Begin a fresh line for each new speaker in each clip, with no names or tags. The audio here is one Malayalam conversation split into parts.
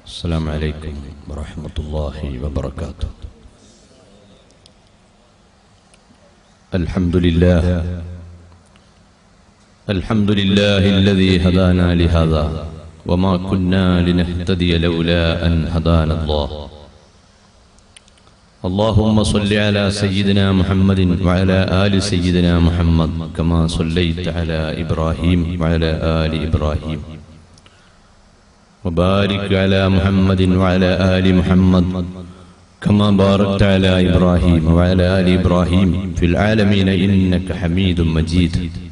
السلام عليكم ورحمة الله وبركاته. الحمد لله الذي هدانا لهذا وما كنا لنهتدي لولا أن هدانا الله. اللهم صل على سيدنا محمد وعلى آل سيدنا محمد كما صليت على إبراهيم وعلى آل إبراهيم، وبارك على محمد وعلى آل محمد كما باركت على إبراهيم وعلى آل إبراهيم في العالمين إنك حميد مجيد.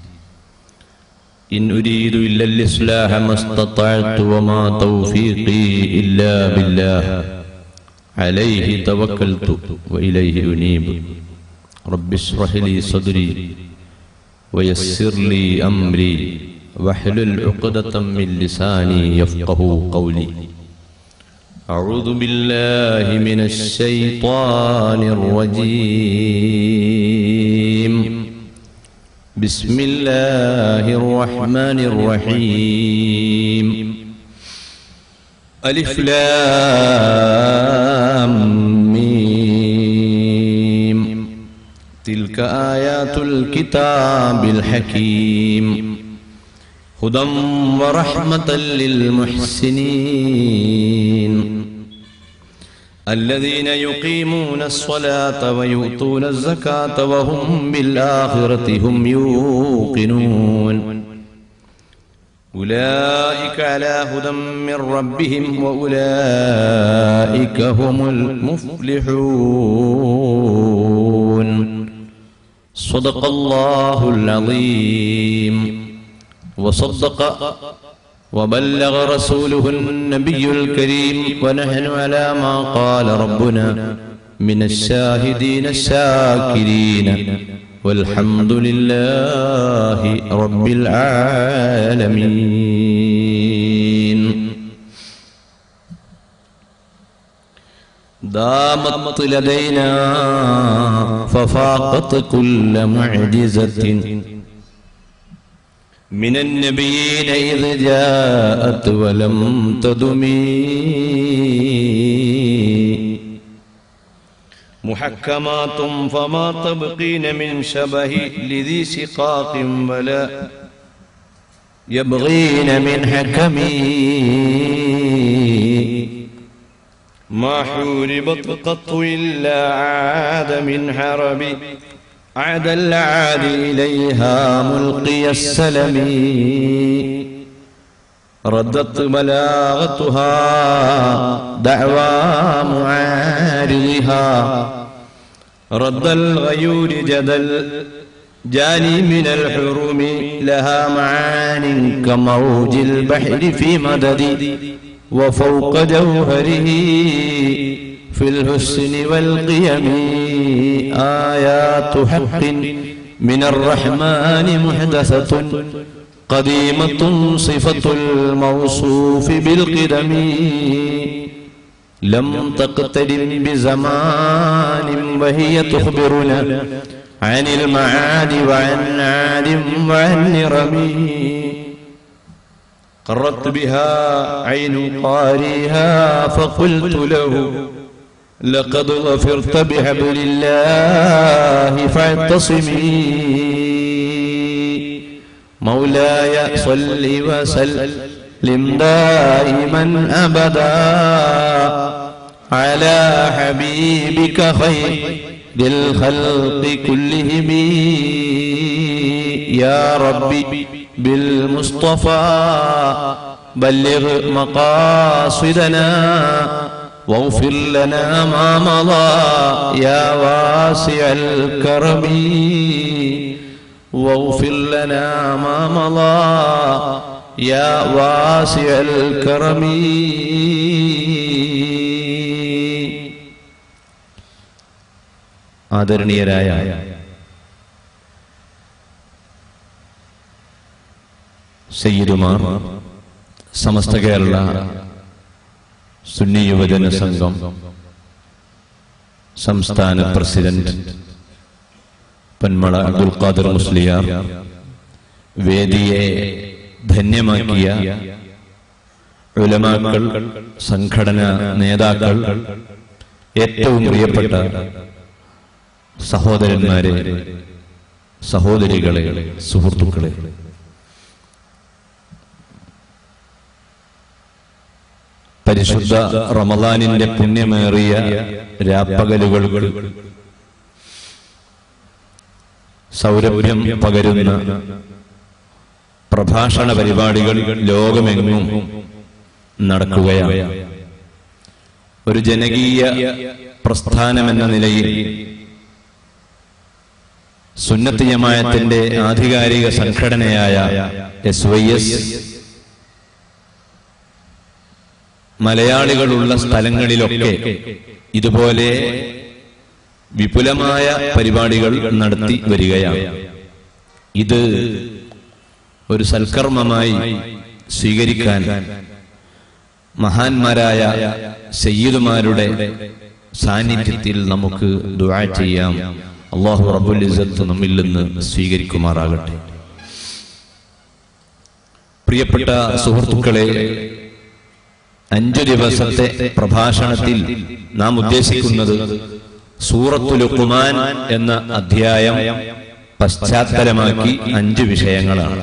إن أريد إلا الإصلاح ما استطعت وما توفيقي إلا بالله عليه توكلت وإليه أنيب. رب اشرح لي صدري ويسر لي أمري واحلل عقدة من لساني يفقه قولي. أعوذ بالله من الشيطان الرجيم. بسم الله الرحمن الرحيم. ألف لام ميم. تلك آيات الكتاب الحكيم هدى ورحمة للمحسنين الذين يقيمون الصلاة ويؤتون الزكاة وهم بالآخرة هم يوقنون. أولئك على هدى من ربهم وأولئك هم المفلحون. صدق الله العظيم وصدق وبلغ رسوله النبي الكريم، ونحن على ما قال ربنا من الشاهدين الشاكرين، والحمد لله رب العالمين. دامت لدينا ففاقت كل معجزة من النبيين إذ جاءت ولم تدمي. محكمات فما تبقين من شبه لذي شقاق ولا يبغين من حكمي. ما حوربت قط إلا عاد من حربي، عاد العادي إليها ملقي السلم. ردت بلاغتها دعوى معارضها، رد الغيور جدل جاني من الحرم. لها معان كموج البحر في مدد، وفوق جوهره في الحسن والقيم. آيات حق من الرحمن محدثة قديمة صفة الموصوف بالقدم. لم تقترن بزمان وهي تخبرنا عن المعاد وعن عاد وعن نرم. قرت بها عين قاريها فقلت له لقد غفرت بحبل الله فاعتصمي. مولاي صل وسلم دائما أبدا على حبيبك خير الخلق كلهم. يا ربي بالمصطفى بلغ مقاصدنا واغفر لنا ما مضى يا واسع الكرم. واغفر لنا ما مضى يا واسع الكرم. ആദരണീയരായ സയ്യിദുമാർ, സമസ്ത കേരള സുന്നി യുവജന സംഘം സംസ്ഥാന പ്രസിഡന്റ് പന്മള അബ്ദുൽ ഖാദർ മുസ്ലിയാർ, വേദിയെ ധന്യമാക്കിയ ഉലമാക്കൾ, സംഘടനാ നേതാക്കൾ, ഏറ്റവും പ്രിയപ്പെട്ട സഹോദരന്മാരെ, സഹോദരികളെ, സുഹൃത്തുക്കളെ, പരിശുദ്ധ റമദാനിന്റെ പുണ്യമേറിയ രാപ്പകലുകൾക്ക് സൗരഭ്യം പകരുന്ന പ്രഭാഷണ പരിപാടികൾ ലോകമെങ്ങും നടക്കുകയാണ്. ഒരു ജനകീയ പ്രസ്ഥാനമെന്ന നിലയിൽ സുന്നത്ത് ജമാഅത്തിന്റെ ആധികാരിക സംഘടനയായ SYS മലയാളികളുള്ള സ്ഥലങ്ങളിലൊക്കെ ഇതുപോലെ വിപുലമായ പരിപാടികൾ നടത്തി വരികയാണ്. ഇത് ഒരു സൽക്കർമ്മമായി സ്വീകരിക്കാൻ മഹാന്മാരായ സയ്യിദുമാരുടെ സാന്നിധ്യത്തിൽ നമുക്ക് ദുആ ചെയ്യാം. അല്ലാഹു റബ്ബുൽ ഇസ്സത്ത് നമ്മിൽ നിന്ന് സ്വീകരിക്കുമാറാകട്ടെ. പ്രിയപ്പെട്ട സുഹൃത്തുക്കളെ, 5 ദിവസത്തെ പ്രഭാഷണത്തിൽ നാം ഉദ്ദേശിക്കുന്നത് സൂറത്തുൽ ലുഖ്മാൻ എന്ന അധ്യായം പശ്ചാത്തലമാക്കി 5 വിഷയങ്ങളാണ്.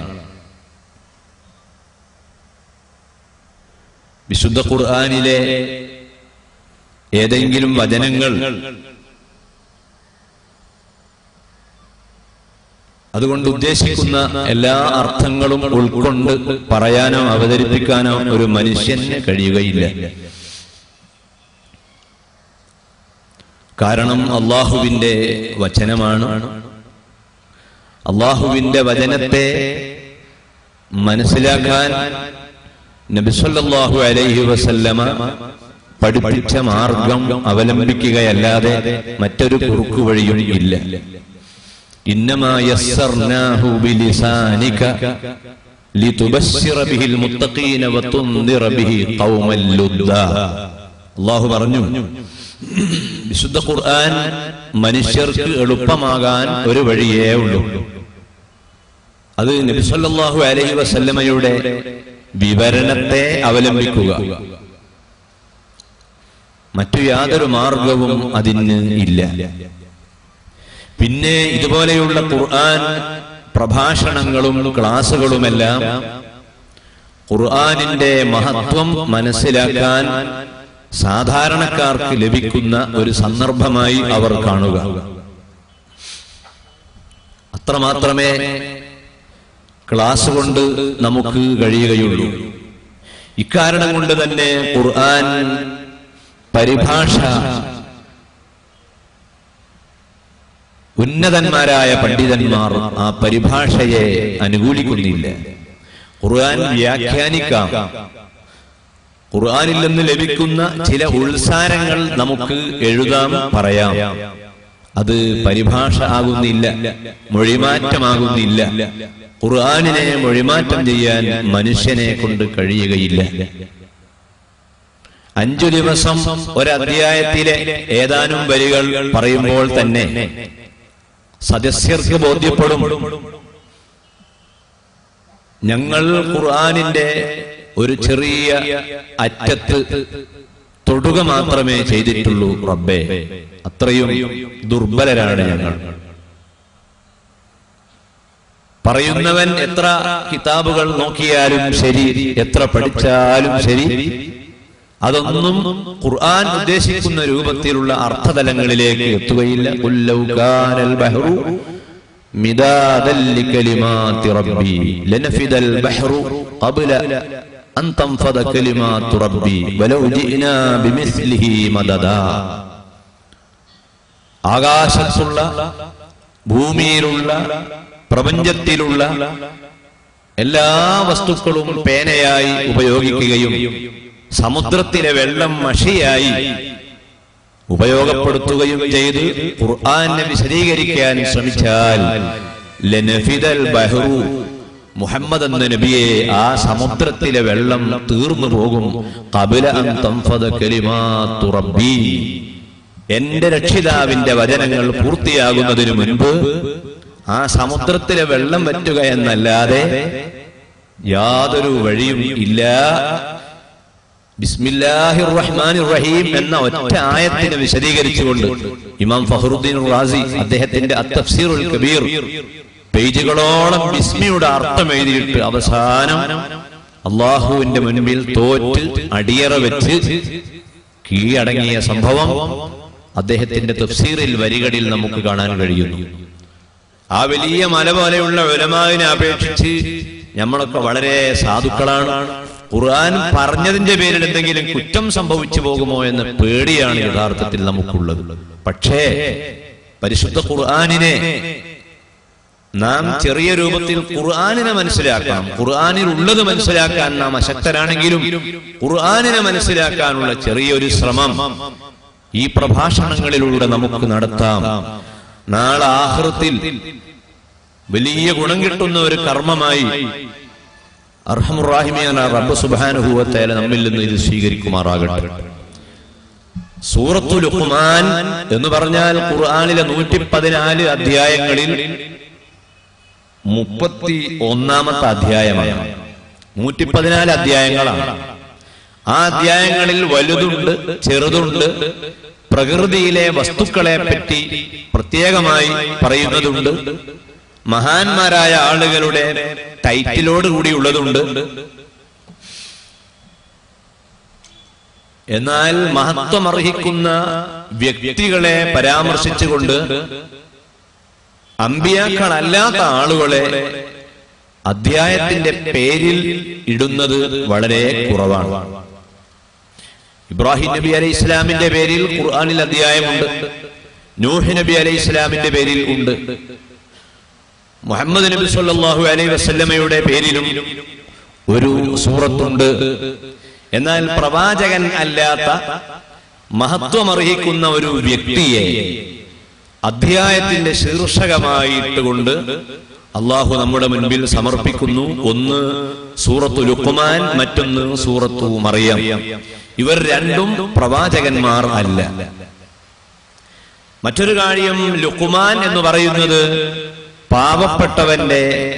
വിശുദ്ധ ഖുർആനിലെ ഏതെങ്കിലും വചനങ്ങൾ അതുകൊണ്ട് ഉദ്ദേശിക്കുന്ന എല്ലാ അർത്ഥങ്ങളും ഉൾക്കൊണ്ട് പറയാനോ അവതരിപ്പിക്കാനോ ഒരു മനുഷ്യന് കഴിയുകയില്ല. കാരണം അല്ലാഹുവിന്റെ വചനമാണ്. അല്ലാഹുവിന്റെ വചനത്തെ മനസ്സിലാക്കാൻ നബി സല്ലല്ലാഹു അലൈഹി വസല്ലമ പഠിപ്പിച്ച മാർഗം അവലംബിക്കുകയല്ലാതെ മറ്റൊരു കുറുക്കുവഴിയും ഇല്ല. ഇന്നമാ യസ്സർനാഹു ബിലിസാനിക ലിതുബശ്ശിറ ബിഹിൽ മുത്തഖീന വതുൻദിറ ബിഹി ഖൗമൽ ലുദ്ദാ. അല്ലാഹു പറഞ്ഞു, വിശുദ്ധ ഖുർആൻ മനുഷ്യർക്ക് എളുപ്പമാകാൻ ഒരു വഴിയേ ഉള്ളൂ. അത് നബി സല്ലല്ലാഹു അലൈഹി വസല്ലമയുടെ വിവരണത്തെ അവലംബിക്കുക. മറ്റു യാതൊരു മാർഗവും അതിന് ഇല്ല. പിന്നെ ഇതുപോലെയുള്ള ഖുർആൻ പ്രഭാഷണങ്ങളും ക്ലാസുകളുമെല്ലാം ഖുർആനിന്റെ മഹത്വം മനസ്സിലാക്കാൻ സാധാരണക്കാർക്ക് ലഭിക്കുന്ന ഒരു സന്ദർഭമായി അവർ കാണുക. അത്രമാത്രമേ ക്ലാസ് കൊണ്ട് നമുക്ക് കഴിയുകയുള്ളൂ. ഇക്കാരണം കൊണ്ട് തന്നെ ഖുർആൻ പരിഭാഷ ഉന്നതന്മാരായ പണ്ഡിതന്മാർ ആ പരിഭാഷയെ അനുകൂലിക്കുന്നില്ല. ഖുർആൻ വ്യാഖ്യാനിക്കാം. ഖുർആനിൽ നിന്ന് ലഭിക്കുന്ന ചില ഉൾസാരങ്ങൾ നമുക്ക് എഴുതാം, പറയാം. അത് പരിഭാഷ ആകുന്നില്ല, മൊഴിമാറ്റമാകുന്നില്ല. ഖുർആനിനെ മൊഴിമാറ്റം ചെയ്യാൻ മനുഷ്യനെ കൊണ്ട് കഴിയുകയില്ല. 5 ദിവസം ഒരധ്യായത്തിലെ ഏതാനും വരികൾ പറയുമ്പോൾ തന്നെ സദസ്യർക്ക് ബോധ്യപ്പെടും, ഞങ്ങൾ ഖുർആനിന്റെ ഒരു ചെറിയ അറ്റത്ത് തൊടുക മാത്രമേ ചെയ്തിട്ടുള്ളൂ റബ്ബേ, അത്രയും ദുർബലരാണ് ഞങ്ങൾ. പറയുന്നവൻ എത്ര കിതാബുകൾ നോക്കിയാലും ശരി, എത്ര പഠിച്ചാലും ശരി, അതൊന്നും ഖുർആൻ ഉദ്ദേശിക്കുന്ന രൂപത്തിലുള്ള അർത്ഥതലങ്ങളിലേക്ക് എത്തുകയില്ല. ഖുല്ലൗ കാനൽ ബഹ്റു മിദാദൻ ലികലിമാതി റബ്ബി ലനഫിദൽ ബഹ്റു ഖബ്ല അൻ തൻഫദ കലിമാതു റബ്ബി വലൗ ജിനാ ബിമിസ്ലിഹി മദദാ. ആകാശത്തുള്ള, ഭൂമിയിലുള്ള, പ്രപഞ്ചത്തിലുള്ള എല്ലാ വസ്തുക്കളും പേനയായി ഉപയോഗിക്കുകയും സമുദ്രത്തിലെ വെള്ളം മഷിയായി ഉപയോഗപ്പെടുത്തുകയും ചെയ്ത് ഖുർആനെ വിശദീകരിക്കാൻ ശ്രമിച്ചാൽ ലനഫിദൽ ബഹ്റു, മുഹമ്മദ് എന്ന നബിയെ, ആ സമുദ്രത്തിലെ വെള്ളം തീർന്നു പോകും. ഖബ്ല അൻ തൻഫദ കലിമാതു റബ്ബി, എന്റെ രക്ഷിതാവിന്റെ വചനങ്ങൾ പൂർത്തിയാകുന്നതിനു മുൻപ് ആ സമുദ്രത്തിലെ വെള്ളം വറ്റുക എന്നല്ലാതെ യാതൊരു വഴിയും ഇല്ല ബിസ്മില്ലാഹിർ റഹ്മാനിർ റഹീം എന്ന ഒറ്റ ആയത്തിനെ വിശദീകരിച്ചുകൊണ്ട് ഇമാം ഫഖറുദ്ദീൻ റാസി അദ്ദേഹത്തിന്റെ അത്തഫ്സീറുൽ കബീർ പേജുകളോളം ബിസ്മിയുടെ അർത്ഥം എഴുതിയിട്ട് അവസാനം അള്ളാഹുവിന്റെ മുൻപിൽ തോറ്റ് അടിയറ വെച്ച് കീഴടങ്ങിയ സംഭവം അദ്ദേഹത്തിന്റെ തഫ്സീറിൽ വരികളിൽ നമുക്ക് കാണാൻ കഴിയുന്നു. ആ വലിയ മല പോലെയുള്ള ഉലമാവിനെ അപേക്ഷിച്ച് നമ്മളൊക്കെ വളരെ സാധുക്കളാണ്. ഖുർആൻ പറഞ്ഞതിന്റെ പേരിൽ എന്തെങ്കിലും കുറ്റം സംഭവിച്ചു പോകുമോ എന്ന പേടിയാണ് യഥാർത്ഥത്തിൽ നമുക്കുള്ളത്. പക്ഷേ പരിശുദ്ധ ഖുർആനിനെ നാം ചെറിയ രൂപത്തിൽ ഖുർആനിനെ മനസ്സിലാക്കാം. ഖുർആനിൽ ഉള്ളത് മനസ്സിലാക്കാൻ നാം അശക്തരാണെങ്കിലും ഖുർആനിനെ മനസ്സിലാക്കാനുള്ള ചെറിയൊരു ശ്രമം ഈ പ്രഭാഷണങ്ങളിലൂടെ നമുക്ക് നടത്താം. നാളെ ആഖിറത്തിൽ വലിയ ഗുണം കിട്ടുന്ന ഒരു കർമ്മമായി അർഹമുർ റഹീമായ റബ്ബ് സുബ്ഹാനഹു വ തആല നമ്മിൽ നിന്ന് ഇത് സ്വീകരിക്കുമാറാകട്ടെ. സൂറത്തുൽ ലുഖ്മാൻ എന്ന് പറഞ്ഞാൽ ഖുർആനിലെ 114 അധ്യായങ്ങളിൽ 31ാമത്തെ അധ്യായമാണ്. 114 അധ്യായങ്ങളാണ്. ആ അധ്യായങ്ങളിൽ വലുതുണ്ട്, ചെറുതുണ്ട്. പ്രകൃതിയിലെ വസ്തുക്കളെ പറ്റി പ്രത്യേകമായി പറയുന്നതുണ്ട്. മഹാന്മാരായ ആളുകളുടെ ടൈറ്റിലോട് കൂടിയുള്ളതുണ്ട്. എന്നാൽ മഹത്വമർഹിക്കുന്ന വ്യക്തികളെ പരാമർശിച്ചുകൊണ്ട് അമ്പിയാക്കളല്ലാത്ത ആളുകളെ അധ്യായത്തിന്റെ പേരിൽ ഇടുന്നത് വളരെ കുറവാണ്. ഇബ്രാഹിം നബി അലൈഹി ഇസ്ലാമിന്റെ പേരിൽ ഖുർആനിൽ അധ്യായമുണ്ട്. നൂഹ് നബി അലൈഹി ഇസ്ലാമിന്റെ പേരിൽ ഉണ്ട്. മുഹമ്മദ് നബി സല്ലല്ലാഹു അലൈഹി വസല്ലമയുടെ പേരിലും ഒരു സൂറത്തുണ്ട്. എന്നാൽ പ്രവാചകൻ അല്ലാത്ത മഹത്വമർഹിക്കുന്ന ഒരു വ്യക്തിയെ അധ്യായത്തിന്റെ ശീർഷകമായിട്ടുകൊണ്ട് അള്ളാഹു നമ്മുടെ മുൻപിൽ സമർപ്പിക്കുന്നു. ഒന്ന് സൂറത്തു ലുഖ്മാൻ, മറ്റൊന്ന് സൂറത്തു മറിയം. ഇവർ രണ്ടും പ്രവാചകന്മാർ അല്ല. മറ്റൊരു കാര്യം, ലുഖ്മാൻ എന്ന് പറയുന്നത് പാവപ്പെട്ടവന്റെ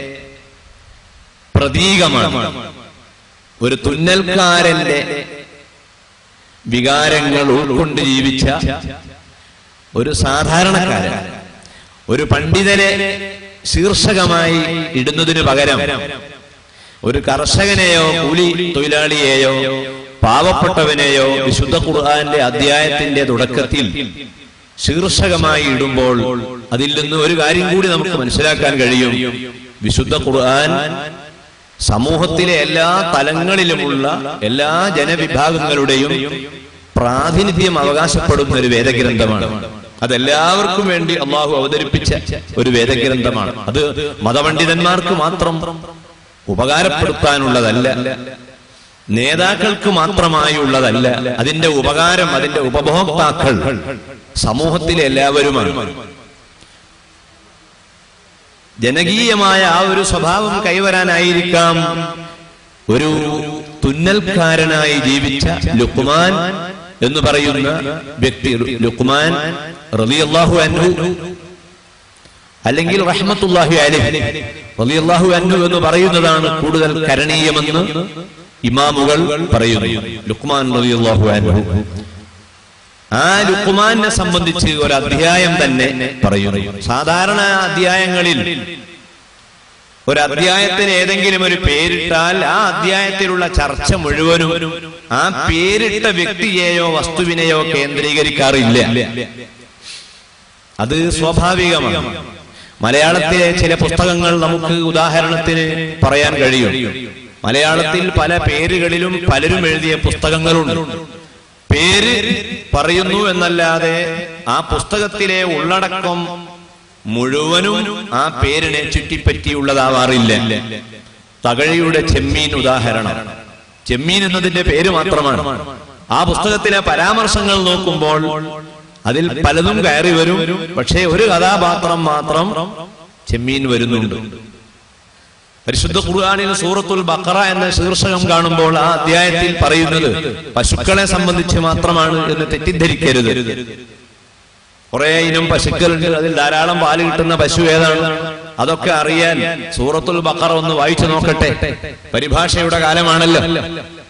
പ്രതീകമാണ്. ഒരു തുന്നൽക്കാരന്റെ വികാരങ്ങൾ ഉൾക്കൊണ്ട് ജീവിച്ച ഒരു സാധാരണക്കാരൻ. ഒരു പണ്ഡിതനെ ശീർഷകമായി ഇടുന്നതിനു പകരം ഒരു കർഷകനെയോ കൂലി തൊഴിലാളിയെയോ പാവപ്പെട്ടവനെയോ വിശുദ്ധ ഖുർആന്റെ അധ്യായത്തിന്റെ തുടക്കത്തിൽ ശീർഷകമായി ഇടുമ്പോൾ അതിൽ നിന്ന് ഒരു കാര്യം കൂടി നമുക്ക് മനസ്സിലാക്കാൻ കഴിയും. വിശുദ്ധ ഖുർആൻ സമൂഹത്തിലെ എല്ലാ തലങ്ങളിലുമുള്ള എല്ലാ ജനവിഭാഗങ്ങളുടെയും പ്രാതിനിധ്യം അവകാശപ്പെടുന്ന ഒരു വേദഗ്രന്ഥമാണ്. അതെല്ലാവർക്കും വേണ്ടി അള്ളാഹു അവതരിപ്പിച്ച ഒരു വേദഗ്രന്ഥമാണ്. അത് മതപണ്ഡിതന്മാർക്ക് മാത്രം ഉപകാരപ്പെടുത്താനുള്ളതല്ല, നേതാക്കൾക്ക് മാത്രമായുള്ളതല്ല. അതിന്റെ ഉപകാരം, അതിന്റെ ഉപഭോക്താക്കൾ സമൂഹത്തിലെ എല്ലാവരുമാണ്. ജനകീയമായ ആ ഒരു സ്വഭാവം കൈവരാനായിരിക്കാം ഒരു തുന്നൽക്കാരനായി ജീവിച്ച ലുഖ്മാൻ എന്ന് പറയുന്ന വ്യക്തി, ലുഖ്മാൻ റളിയല്ലാഹു അൻഹു അല്ലെങ്കിൽ റഹ്മത്തുള്ളാഹി അലൈഹി റളിയല്ലാഹു അൻഹു എന്ന് പറയുന്നതാണ് കൂടുതൽ കരണീയമെന്ന് ഇമാമുകൾ പറയുന്നു. ലുഖ്മാൻ റളിയല്ലാഹു അൻഹു. ആ ലുഖ്മാനെ സംബന്ധിച്ച് ഒരു അധ്യായം തന്നെ പറയുന്നു. സാധാരണ അധ്യായങ്ങളിൽ ഒരു അധ്യായത്തിന് ഏതെങ്കിലും ഒരു പേരിട്ടാൽ ആ അധ്യായത്തിലുള്ള ചർച്ച മുഴുവനും ആ പേരിട്ട വ്യക്തിയെയോ വസ്തുവിനെയോ കേന്ദ്രീകരിക്കാറില്ല. അത് സ്വാഭാവികമാണ്. മലയാളത്തിലെ ചില പുസ്തകങ്ങൾ നമുക്ക് ഉദാഹരണത്തിന് പറയാൻ കഴിയും. മലയാളത്തിൽ പല പേരുകളിലും പലരും എഴുതിയ പുസ്തകങ്ങളുണ്ട്. പേര് പറയുന്നു എന്നല്ലാതെ ആ പുസ്തകത്തിലെ ഉള്ളടക്കം മുഴുവനും ആ പേരിനെ ചുറ്റിപ്പറ്റിയുള്ളതാവാറില്ല. തകഴിയുടെ ചെമ്മീൻ ഉദാഹരണം. ചെമ്മീൻ എന്നതിന്റെ പേര് മാത്രമാണ്. ആ പുസ്തകത്തിലെ പരാമർശങ്ങൾ നോക്കുമ്പോൾ അതിൽ പലതും കയറി വരും. പക്ഷേ ഒരു കഥാപാത്രം മാത്രം ചെമ്മീൻ വരുന്നുണ്ട്. പരിശുദ്ധ ഖുർആനിൽ സൂറത്തുൽ ബഖറ എന്ന ശീർഷകം കാണുമ്പോൾ ആ അധ്യായത്തിൽ പറയുന്നത് പശുക്കളെ സംബന്ധിച്ച് മാത്രമാണ് എന്ന് തെറ്റിദ്ധരിക്കരുത്. കുറെ ഇനം പശുക്കളുണ്ട്. അതിൽ ധാരാളം പാല് കിട്ടുന്ന പശു ഏതാണ് അതൊക്കെ അറിയാൻ സൂറത്തുൽ ബഖറ ഒന്ന് വായിച്ചു നോക്കട്ടെ. പരിഭാഷയുടെ കാലമാണല്ലോ.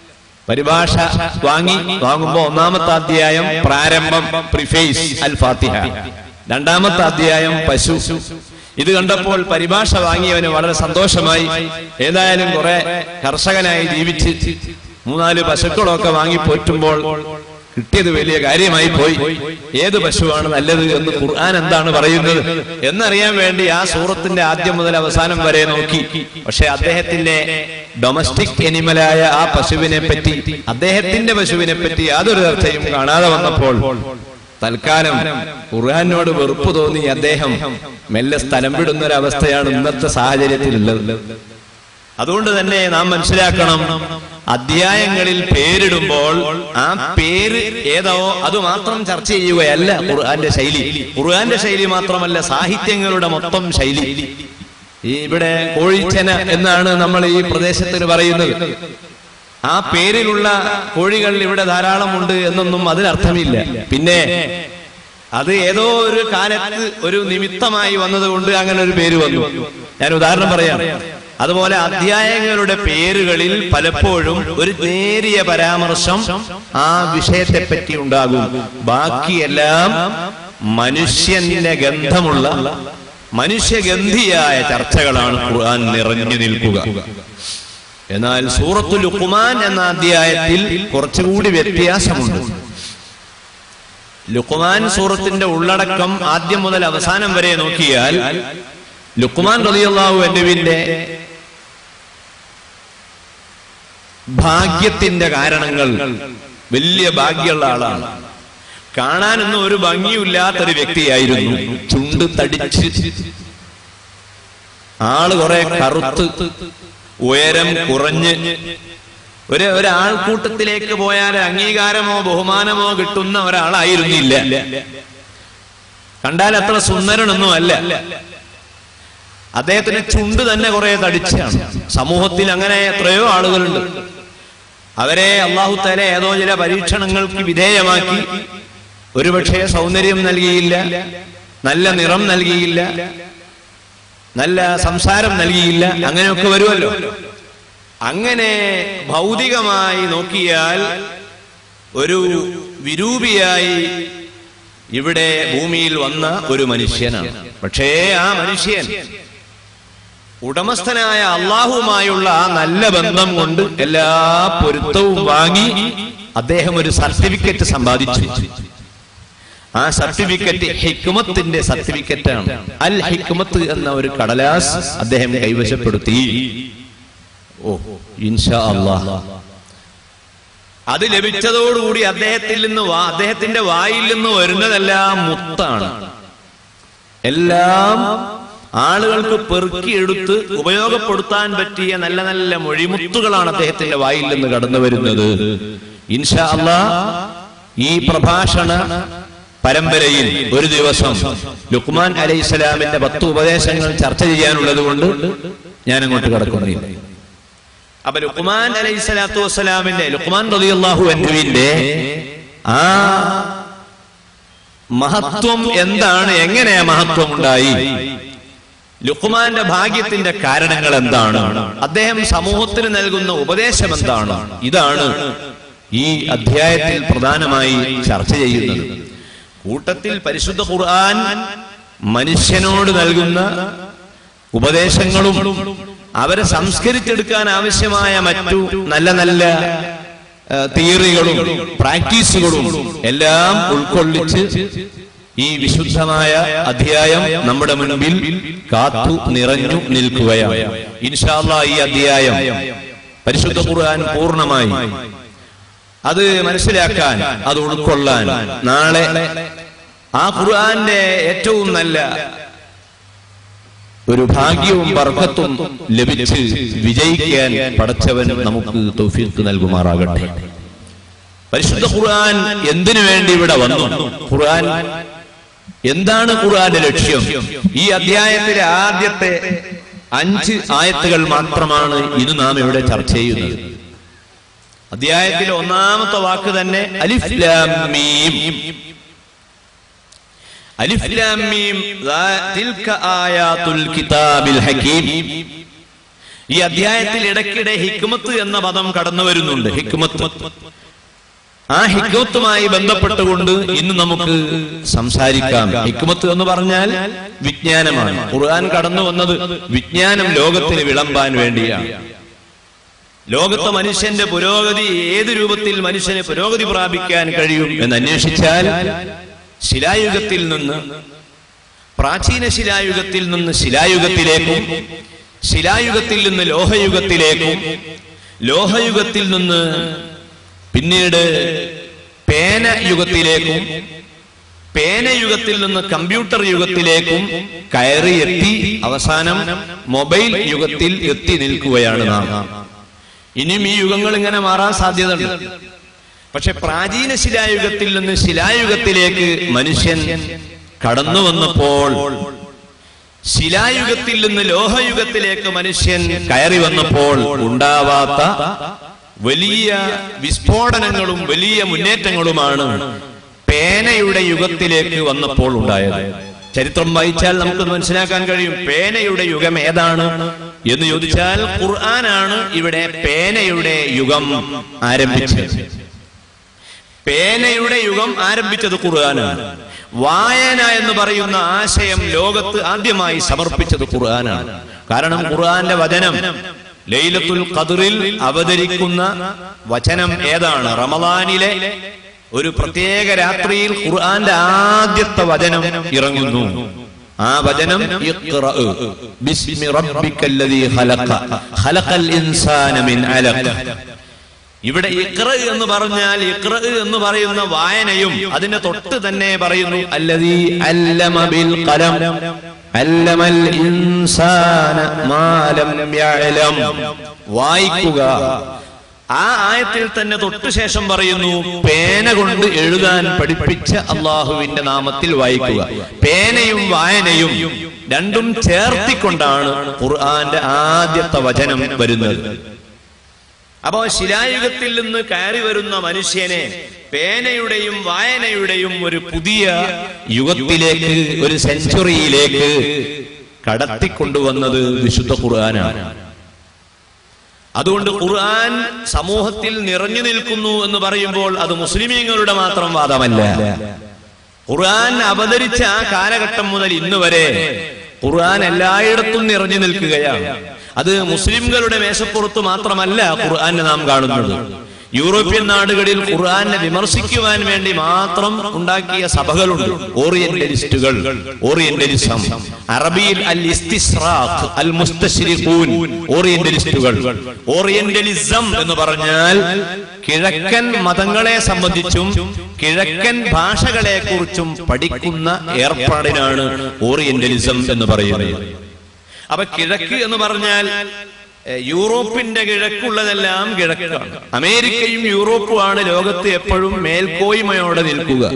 പരിഭാഷ വാങ്ങുമ്പോ ഒന്നാമത്തെ അധ്യായം പ്രാരംഭം, പ്രിഫേസ് അൽ ഫാത്തിഹ, രണ്ടാമത്തെ അധ്യായം പശു. ഇത് കണ്ടപ്പോൾ പരിഭാഷ വാങ്ങിയവന് വളരെ സന്തോഷമായി. ഏതായാലും കുറെ കർഷകനായി ജീവിച്ച് 3-4 പശുക്കളൊക്കെ വാങ്ങി പോറ്റുമ്പോൾ കിട്ടിയത് വലിയ കാര്യമായി പോയി. ഏത് പശുവാണ് നല്ലത് എന്ന് ഖുർആൻ എന്താണ് പറയുന്നത് എന്നറിയാൻ വേണ്ടി ആ സൂറത്തിന്റെ ആദ്യം മുതൽ അവസാനം വരെ നോക്കി. പക്ഷെ അദ്ദേഹത്തിന്റെ ഡൊമസ്റ്റിക് എനിമലായ ആ പശുവിനെ പറ്റി, അദ്ദേഹത്തിന്റെ പശുവിനെ പറ്റി യാതൊരു ചർച്ചയും കാണാതെ വന്നപ്പോൾ തൽക്കാലം ഖുർആനോട് വെറുപ്പ് തോന്നി അദ്ദേഹം മെല്ലെ സ്ഥലം വിടുന്ന ഒരവസ്ഥയാണ് ഇന്നത്തെ സാഹചര്യത്തിലുള്ളത്. അതുകൊണ്ട് തന്നെ നാം മനസ്സിലാക്കണം, അധ്യായങ്ങളിൽ പേരിടുമ്പോൾ ആ പേര് ഏതോ അത് മാത്രം ചർച്ച ചെയ്യുകയല്ല ഖുർആന്റെ ശൈലി. ഖുർആന്റെ ശൈലി മാത്രമല്ല, സാഹിത്യങ്ങളുടെ മൊത്തം ശൈലി. ഇവിടെ കോഴിച്ചന എന്നാണ് നമ്മൾ ഈ പ്രദേശത്തിന് പറയുന്നത്. ആ പേരിലുള്ള കോഴികൾ ഇവിടെ ധാരാളമുണ്ട് എന്നൊന്നും അതിനർത്ഥമില്ല. പിന്നെ അത് ഏതോ ഒരു കാലത്ത് ഒരു നിമിത്തമായി വന്നതുകൊണ്ട് അങ്ങനെ ഒരു പേര് വന്നു. ഞാൻ ഉദാഹരണം പറയാം. അതുപോലെ അധ്യായങ്ങളുടെ പേരുകളിൽ പലപ്പോഴും ഒരു നേരിയ പരാമർശം ആ വിഷയത്തെ പറ്റി ഉണ്ടാകും. ബാക്കിയെല്ലാം മനുഷ്യന്റെ ഗന്ധമുള്ള, മനുഷ്യഗന്ധിയായ ചർച്ചകളാണ് ഖുർആൻ നിറഞ്ഞു നിൽക്കുക. എന്നാൽ സൂറത്തുൽ ലുഖ്മാൻ എന്ന അധ്യായത്തിൽ കുറച്ചുകൂടി വ്യത്യാസമുണ്ട്. ലുഖ്മാൻ സൂറത്തിന്റെ ഉള്ളടക്കം ആദ്യം മുതൽ അവസാനം വരെ നോക്കിയാൽ ലുഖ്മാൻ റളിയല്ലാഹു അൻഹുവിന്റെ ഭാഗ്യത്തിന്റെ കാരണങ്ങൾ, വലിയ ഭാഗ്യമുള്ള ആളാണ്. കാണാനൊന്നും ഒരു ഭംഗിയില്ലാത്തൊരു വ്യക്തിയായിരുന്നു. ചുണ്ട് തടിച്ച്, ആള് കുറെ കറുത്ത്, ഉയരം കുറഞ്ഞ്, ഒരാൾക്കൂട്ടത്തിലേക്ക് പോയാൽ അംഗീകാരമോ ബഹുമാനമോ കിട്ടുന്ന ഒരാളായിരുന്നില്ല. കണ്ടാൽ അത്ര സുന്ദരനൊന്നും അല്ല. അദ്ദേഹത്തിന് ചുണ്ട് തന്നെ കുറെ തടിച്ചാണ്. സമൂഹത്തിൽ അങ്ങനെ എത്രയോ ആളുകളുണ്ട്. അവരെ അല്ലാഹു തആല ഏതോ ചില പരീക്ഷണങ്ങൾക്ക് വിധേയമാക്കി ഒരുപക്ഷെ സൗന്ദര്യം നൽകിയില്ല, നല്ല നിറം നൽകിയില്ല, നല്ല സംസാരം നൽകിയില്ല, അങ്ങനെയൊക്കെ വരുമല്ലോ. അങ്ങനെ ഭൗതികമായി നോക്കിയാൽ ഒരു വിരൂപിയായി ഇവിടെ ഭൂമിയിൽ വന്ന ഒരു മനുഷ്യനാണ്. പക്ഷേ ആ മനുഷ്യൻ ഉടമസ്ഥനായ അള്ളാഹുവുമായുള്ള ആ നല്ല ബന്ധം കൊണ്ട് എല്ലാ പൊരുത്തവും വാങ്ങി അദ്ദേഹം ഒരു സർട്ടിഫിക്കറ്റ് സമ്പാദിച്ചു. ആ സർട്ടിഫിക്കറ്റ് ഹിക്മത്തിന്റെ സർട്ടിഫിക്കറ്റാണ്. അൽ ഹിക്മത്ത് എന്ന ഒരു കടലാസ് അദ്ദേഹം കൈവശപ്പെടുത്തി. ഓ ഇൻഷാ അല്ലാഹ്, അത് ലഭിച്ചതോടുകൂടി അദ്ദേഹത്തിന്റെ വായിൽ നിന്ന് വരുന്നതെല്ലാം മുത്താണ്. എല്ലാം ആളുകൾക്ക് പെറുക്കിയെടുത്ത് ഉപയോഗപ്പെടുത്താൻ പറ്റിയ നല്ല നല്ല മൊഴിമുത്തുകളാണ് അദ്ദേഹത്തിന്റെ വായിൽ നിന്ന് കടന്നു വരുന്നത്. ഇൻഷാ അല്ലാഹ് ഈ പ്രഭാഷണ പരമ്പരയിൽ ഒരു ദിവസം ലുഖ്മാൻ അലൈഹിസ്സലാമിന്റെ 10 ഉപദേശങ്ങൾ ചർച്ച ചെയ്യാനുള്ളത് കൊണ്ട് ഞാൻ അങ്ങോട്ട് കടക്കുന്നില്ല. അപ്പൊ ലുഖ്മാൻ അലൈഹിസ്സലാത്തു വസ്സലാമിന്റെ, ലുഖ്മാൻ റളിയല്ലാഹു അൻഹുവിന്റെ ആ മഹത്വം എന്താണ്, എങ്ങനെ മഹത്വം ഉണ്ടായി, ലുഖ്മാന്റെ ഭാഗ്യത്തിന്റെ കാരണങ്ങൾ എന്താണ്, അദ്ദേഹം സമൂഹത്തിന് നൽകുന്ന ഉപദേശം എന്താണ്, ഇതാണ് ഈ അധ്യായത്തിൽ പ്രധാനമായി ചർച്ച ചെയ്യുന്നത്. കൂട്ടത്തിൽ പരിശുദ്ധ ഖുർആൻ മനുഷ്യനോട് നൽകുന്ന ഉപദേശങ്ങളും അവരെ സംസ്കരിച്ചെടുക്കാൻ ആവശ്യമായ മറ്റു നല്ല നല്ല തിയറികളും പ്രാക്ടീസുകളും എല്ലാം ഉൾക്കൊള്ളിച്ച് ഈ വിശുദ്ധമായ അധ്യായം നമ്മുടെ മുൻപിൽ കാത്തു നിറഞ്ഞു നിൽക്കുകയാണ്. ഇൻഷാ അല്ലാഹ് ഈ അധ്യായം പരിശുദ്ധ ഖുർആൻ പൂർണ്ണമായി അത് മനസ്സിലാക്കാൻ, അത് ഉൾക്കൊള്ളാൻ, നാളെ ആ ഖുർആന്റെ ഏറ്റവും നല്ല ഒരു ഭാഗ്യവും ബർക്കത്തും ലഭിച്ച് വിജയിക്കാൻ പടച്ചവൻ നമുക്ക് തൗഫീഖ് നൽകുമാറാകട്ടെ. പരിശുദ്ധ ഖുർആൻ എന്തിനു വേണ്ടി ഇവിടെ വന്നു, ഖുർആൻ എന്താണ്, ഖുർആന്റെ ലക്ഷ്യം? ഈ അധ്യായത്തിലെ ആദ്യത്തെ 5 ആയത്തുകൾ മാത്രമാണ് ഇന്ന് നാം ഇവിടെ ചർച്ച ചെയ്യുന്നത്. അധ്യായത്തിലെ ഒന്നാമത്തെ വാക്ക് തന്നെ അലിഫ് ലാം മീം. അലിഫ് ലാം മീം തിൽക ആയാതുൽ കിതാബിൽ ഹകീം. ഈ അധ്യായത്തിൽ ഇടയ്ക്കിടെ ഹിക്മത്ത് എന്ന പദം കടന്നു വരുന്നുണ്ട്. ഹിക്മത്ത്, ആ ഹിക്മത്തുമായി ബന്ധപ്പെട്ടുകൊണ്ട് ഇന്ന് നമുക്ക് സംസാരിക്കാം. ഹിക്മത്ത് എന്ന് പറഞ്ഞാൽ വിജ്ഞാനമാണ്. ഖുർആൻ കടന്നു വന്നത് വിജ്ഞാനം ലോകത്തിന് വിളമ്പാൻ വേണ്ടിയാണ്. ലോകത്തെ മനുഷ്യന്റെ പുരോഗതി ഏത് രൂപത്തിൽ മനുഷ്യന് പുരോഗതി പ്രാപിക്കാൻ കഴിയും എന്ന് അന്വേഷിച്ചാൽ ശിലായുഗത്തിൽ നിന്ന്, പ്രാചീന ശിലായുഗത്തിൽ നിന്ന് ശിലായുഗത്തിലേക്കും, ശിലായുഗത്തിൽ നിന്ന് ലോഹയുഗത്തിലേക്കും, ലോഹയുഗത്തിൽ നിന്ന് പിന്നീട് പേന യുഗത്തിലേക്കും, പേനയുഗത്തിൽ നിന്ന് കമ്പ്യൂട്ടർ യുഗത്തിലേക്കും കയറിയെത്തി അവസാനം മൊബൈൽ യുഗത്തിൽ എത്തി നിൽക്കുകയാണ് നാം. ഇനിയും ഈ യുഗങ്ങൾ ഇങ്ങനെ മാറാൻ സാധ്യതയുണ്ട്. പക്ഷെ പ്രാചീന ശിലായുഗത്തിൽ നിന്ന് ശിലായുഗത്തിലേക്ക് മനുഷ്യൻ കടന്നു വന്നപ്പോൾ, ശിലായുഗത്തിൽ നിന്ന് ലോഹയുഗത്തിലേക്ക് മനുഷ്യൻ കയറി വന്നപ്പോൾ ഉണ്ടാവാത്ത വലിയ വിസ്ഫോടനങ്ങളും വലിയ മുന്നേറ്റങ്ങളുമാണ് പേനയുടെ യുഗത്തിലേക്ക് വന്നപ്പോൾ ഉണ്ടായത്. ചരിത്രം വായിച്ചാൽ നമുക്ക് മനസ്സിലാക്കാൻ കഴിയും പേനയുടെ യുഗം ഏതാണ് എന്ന് ചോദിച്ചാൽ ഖുർആനാണ് ഇവിടെ പേനയുടെ യുഗം ആരംഭിച്ചത്. പേനയുടെ യുഗം ആരംഭിച്ചത് ഖുർആനാണ്. വായന എന്ന് പറയുന്ന ആശയം ലോകത്ത് ആദ്യമായി സമർപ്പിച്ചത് ഖുർആനാണ്. കാരണം ഖുർആന്റെ വചനം ലൈലത്തുൽ ഖദ്റിൽ അവതരിക്കുന്ന വചനം ഏതാണ്? റമളാനിലെ ഒരു പ്രത്യേക രാത്രിയിൽ ഖുർആന്റെ ആദ്യത്തെ വചനം ഇറങ്ങുന്നു. ആ വചനം ഇഖ്റ ബിസ്മി റബ്ബിക്കല്ലദീ ഖലഖ ഖലഖൽ ഇൻസാന മിൻ അലഖ. ഇവിടെ ഇഖ്റ എന്ന് പറഞ്ഞാൽ ഇഖ്റ എന്ന് പറയുന്ന വായനയും അതിന്റെ തൊട്ട് തന്നെ പറയുന്നു അല്ലദീ അല്ലമ ബിൽ ഖലം അല്ലമൽ ഇൻസാന മാ ലം യഅലം. വായിക്കുക. ആ ആയത്തിൽ തന്നെ തൊട്ടു ശേഷം പറയുന്നു പേന കൊണ്ട് എഴുതാൻ പഠിപ്പിച്ച അള്ളാഹുവിന്റെ നാമത്തിൽ വായിക്കുക. പേനയും വായനയും രണ്ടും ചേർത്തിക്കൊണ്ടാണ് ഖുർആന്റെ ആദ്യത്തെ വചനം വരുന്നത്. അപ്പോ ശിലായുഗത്തിൽ നിന്ന് കയറി വരുന്ന മനുഷ്യനെ പേനയുടെയും വായനയുടെയും ഒരു പുതിയ യുഗത്തിലേക്ക്, ഒരു സെഞ്ചുറിയിലേക്ക് കടത്തിക്കൊണ്ടുവന്നത് വിശുദ്ധ ഖുർആനാണ്. അതുകൊണ്ട് ഖുർആൻ സമൂഹത്തിൽ നിറഞ്ഞു നിൽക്കുന്നു എന്ന് പറയുമ്പോൾ അത് മുസ്ലിമീങ്ങളുടെ മാത്രം വാദമല്ല. ഖുർആൻ അവതരിച്ച ആ കാലഘട്ടം മുതൽ ഇന്ന് വരെ ഖുർആൻ എല്ലായിടത്തും നിറഞ്ഞു നിൽക്കുകയാണ്. അത് മുസ്ലിംകളുടെ മേശപ്പുറത്ത് മാത്രമല്ല ഖുർആനെ നാം കാണുന്നത്. യൂറോപ്യൻ നാടുകളിൽ ഖുർആനെ വിമർശിക്കുവാൻ വേണ്ടി മാത്രം ഉണ്ടാക്കിയ സഭകളുണ്ട്. ഓറിയന്റലിസ്റ്റുകൾ, ഓറിയന്റലിസം. അറബിയിൽ അൽ ഇസ്തിസ്റാഖ്, അൽ മുസ്തശ്രിഖൂൻ, ഓറിയന്റലിസ്റ്റുകൾ. ഓറിയന്റലിസം എന്ന് പറഞ്ഞാൽ കിഴക്കൻ മതങ്ങളെ സംബന്ധിച്ചും കിഴക്കൻ ഭാഷകളെ കുറിച്ചും പഠിക്കുന്ന ഏർപ്പാടിനാണ് ഓറിയന്റലിസം എന്ന് പറയുന്നത്. അപ്പൊ കിഴക്ക് എന്ന് പറഞ്ഞാൽ യൂറോപ്പിന്റെ കിഴക്കുള്ളതെല്ലാം കിഴക്കാണ്. അമേരിക്കയും യൂറോപ്പുമാണ് ലോകത്ത് എപ്പോഴും മേൽക്കോയ്മയോടെ നിൽക്കുക.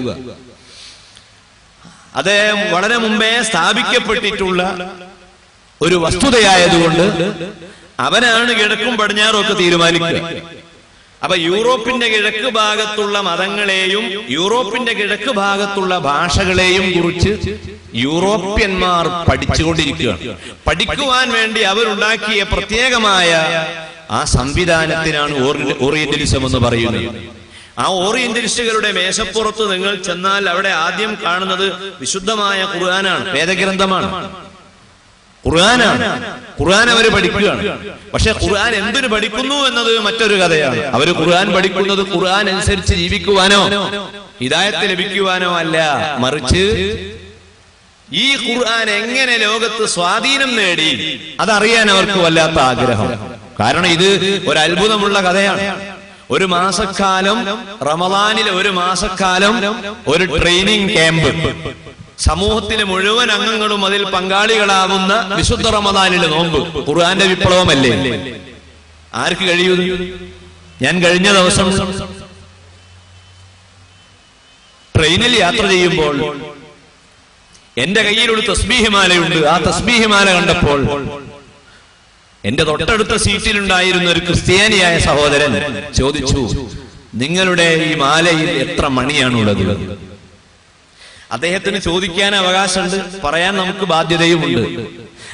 അത് വളരെ മുമ്പേ സ്ഥാപിക്കപ്പെട്ടിട്ടുള്ള ഒരു വസ്തുതയായതുകൊണ്ട് അവനാണ് കിഴക്കും പടിഞ്ഞാറും ഒക്കെ തീരുമാനിക്കുക. അപ്പൊ യൂറോപ്പിന്റെ കിഴക്ക് ഭാഗത്തുള്ള മതങ്ങളെയും യൂറോപ്പിന്റെ കിഴക്ക് ഭാഗത്തുള്ള ഭാഷകളെയും കുറിച്ച് യൂറോപ്യന്മാർ പഠിച്ചുകൊണ്ടിരിക്കുകയാണ്. പഠിക്കുവാൻ വേണ്ടി അവരുണ്ടാക്കിയ പ്രത്യേകമായ ആ സംവിധാനത്തിനാണ് ഓറിയന്റലിസം എന്ന് പറയുന്നത്. ആ ഓറിയന്റലിസ്റ്റുകളുടെ മേശപ്പുറത്ത് നിങ്ങൾ ചെന്നാൽ അവിടെ ആദ്യം കാണുന്നത് വിശുദ്ധമായ ഖുർആനാണ്, വേദഗ്രന്ഥമാണ്. ഖുർആനാണ്. ഖുർആൻ അവര് പഠിക്കുകയാണ്. പക്ഷെ ഖുർആൻ എന്തിനു പഠിക്കുന്നു എന്നത് മറ്റൊരു കഥയാണ്. അവര് ഖുർആൻ പഠിക്കുന്നത് ഖുർആൻ അനുസരിച്ച് ജീവിക്കുവാനോ ഹിദായത്ത് ലഭിക്കുവാനോ അല്ല, മറിച്ച് ഈ ഖുർആൻ എങ്ങനെ ലോകത്ത് സ്വാധീനം നേടി അതറിയാൻ അവർക്ക് വല്ലാത്ത ആഗ്രഹം. കാരണം ഇത് ഒരു അത്ഭുതമുള്ള കഥയാണ്. ഒരു മാസക്കാലം, റമളാനിലെ ഒരു മാസക്കാലം ഒരു ട്രെയിനിങ് ക്യാമ്പ്, സമൂഹത്തിലെ മുഴുവൻ അംഗങ്ങളും അതിൽ പങ്കാളികളാവുന്ന വിശുദ്ധ റമളാനിലെ നോമ്പ് ഖുർആന്റെ വിപ്ലവമല്ലേ? ആർക്ക് കഴിയൂ? ഞാൻ കഴിഞ്ഞ ദിവസം ട്രെയിനിൽ യാത്ര ചെയ്യുമ്പോൾ എന്റെ കയ്യിൽ ഒരു തസ്ബീഹ് മാലയുണ്ട്. ആ തസ്ബീഹ് മാല കണ്ടപ്പോൾ എന്റെ തൊട്ടടുത്ത സീറ്റിലുണ്ടായിരുന്ന ഒരു ക്രിസ്ത്യാനിയായ സഹോദരൻ ചോദിച്ചു, നിങ്ങളുടെ ഈ മാലയിൽ എത്ര മണിയാണുള്ളത്? അദ്ദേഹത്തിന് ചോദിക്കാൻ അവകാശമുണ്ട്, പറയാൻ നമുക്ക് ബാധ്യതയുമുണ്ട്.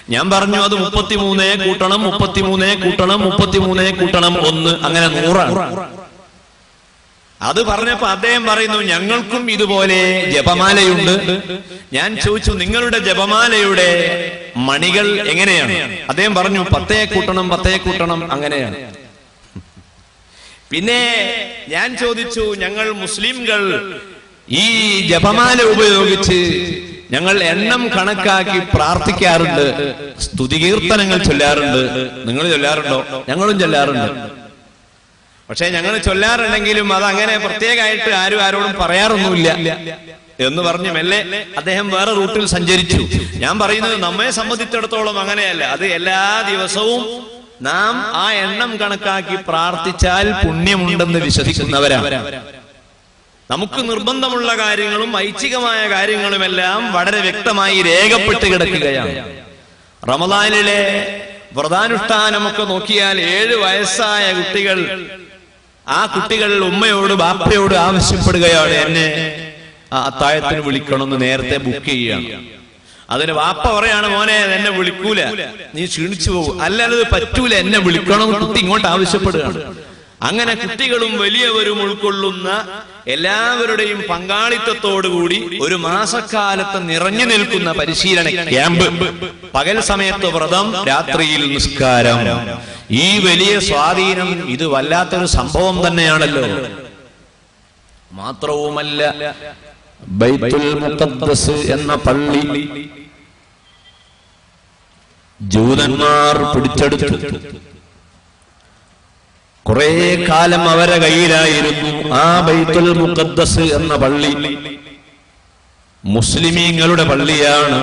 ഞാൻ പറഞ്ഞു അത് 33 കൂട്ടണം 33 കൂട്ടണം 33 കൂട്ടണം 1, അങ്ങനെ 100 ആണ്. അത് പറഞ്ഞപ്പോ അദ്ദേഹം പറയുന്നു ഞങ്ങൾക്കും ഇതുപോലെ ജപമാലയുണ്ട്. ഞാൻ ചോദിച്ചു നിങ്ങളുടെ ജപമാലയുടെ മണികൾ എങ്ങനെയാണ്? അദ്ദേഹം പറഞ്ഞു 10 കൂട്ടണം 10 കൂട്ടണം അങ്ങനെയാണ്. പിന്നെ ഞാൻ ചോദിച്ചു ഞങ്ങൾ മുസ്ലിംകൾ ഈ ജപമാല ഉപയോഗിച്ച് ഞങ്ങൾ എണ്ണം കണക്കാക്കി പ്രാർത്ഥിക്കാറുണ്ട്, സ്തുതികീർത്തനങ്ങൾ ചൊല്ലാറുണ്ട്. നിങ്ങൾ ചൊല്ലാറുണ്ടോ? ഞങ്ങളും ചൊല്ലാറുണ്ട്. പക്ഷെ ഞങ്ങൾ ചൊല്ലാറുണ്ടെങ്കിലും അതങ്ങനെ പ്രത്യേകമായിട്ട് ആരും ആരോടും പറയാറൊന്നുമില്ല എന്ന് പറഞ്ഞ് മെല്ലെ അദ്ദേഹം വേറെ റൂട്ടിൽ സഞ്ചരിച്ചു. ഞാൻ പറയുന്നത് നമ്മെ സംബന്ധിച്ചിടത്തോളം അങ്ങനെയല്ല. അത് എല്ലാ ദിവസവും നാം ആ എണ്ണം കണക്കാക്കി പ്രാർത്ഥിച്ചാൽ പുണ്യമുണ്ടെന്ന് വിശ്വസിക്കുന്നവരാണ്. നമുക്ക് നിർബന്ധമുള്ള കാര്യങ്ങളും ഐച്ഛികമായ കാര്യങ്ങളുമെല്ലാം വളരെ വ്യക്തമായി രേഖപ്പെട്ട് കിടക്കുകയാണ്. റമദാനിലെ വ്രതാനുഷ്ഠാനമൊക്കെ നോക്കിയാൽ 7 വയസ്സായ കുട്ടികൾ, ആ കുട്ടികൾ ഉമ്മയോട് ബാപ്പയോട് ആവശ്യപ്പെടുകയാണ് എന്നെ അത്താഴത്തിന് വിളിക്കണമെന്ന് നേരത്തെ ബുക്ക് ചെയ്യുകയാണ്. അതിന് വാപ്പ പറയാണ് മോനെ എന്നെ വിളിക്കൂല, നീ ക്ഷീണിച്ചു പോകും, അല്ലാതെ പറ്റൂല, എന്നെ വിളിക്കണം. കുട്ടി ഇങ്ങോട്ട് ആവശ്യപ്പെടുകയാണ്. അങ്ങനെ കുട്ടികളും വലിയവരും ഉൾക്കൊള്ളുന്ന എല്ലാവരുടെയും പങ്കാളിത്തത്തോടുകൂടി ഒരു മാസക്കാലത്ത് നിറഞ്ഞു നിൽക്കുന്ന പരിശീലന ക്യാമ്പ്. പകൽ സമയത്ത് വ്രതം, രാത്രിയിൽ നിസ്കാരം. ഈ വലിയ സ്വാധീനം ഇത് വല്ലാത്തൊരു സംഭവം തന്നെയാണല്ലോ. മാത്രവുമല്ല ബൈത്തുൽ മുഖദ്ദസ് എന്ന പള്ളി ജൂതന്മാർ പിടിച്ചെടുത്തു. കുറെ കാലം അവരെ കയ്യിലായിരുന്നു. ആ ബൈത്തുൽ മുഖദ്ദസ് എന്ന പള്ളി മുസ്ലിമീങ്ങളുടെ പള്ളിയാണ്.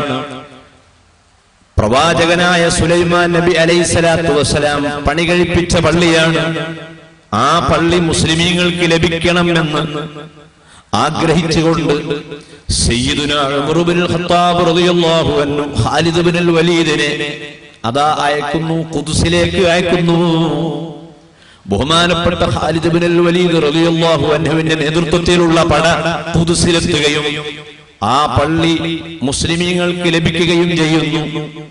പ്രവാചകനായ സുലൈമാൻ നബി അലൈഹിസ്സലാത്തു വസ്സലാം പണി കഴിപ്പിച്ച പള്ളിയാണ്. ആ പള്ളി മുസ്ലിമീങ്ങൾക്ക് ലഭിക്കണമെന്ന് ആഗ്രഹിച്ചുകൊണ്ട് സയ്യിദുനാ ഉമർ ഇബ്നുൽ ഖത്താബ് റളിയല്ലാഹു അൻഹു ഖാലിദ് ഇബ്നുൽ വലീദിനെ അതാ അയക്കുന്നു, ഖുദ്സിലേക്ക് അയക്കുന്നു. ബഹുമാനപ്പെട്ട ഖാലിദ് ഇബ്നുൽ വലീദ് റളിയല്ലാഹു അൻഹുവിന്റെ നേതൃത്വത്തിലുള്ള പട ഖുദ്സിലെത്തുകയും ആ പള്ളി മുസ്ലിമീങ്ങൾക്ക് ലഭിക്കുകയും ചെയ്യുന്നു.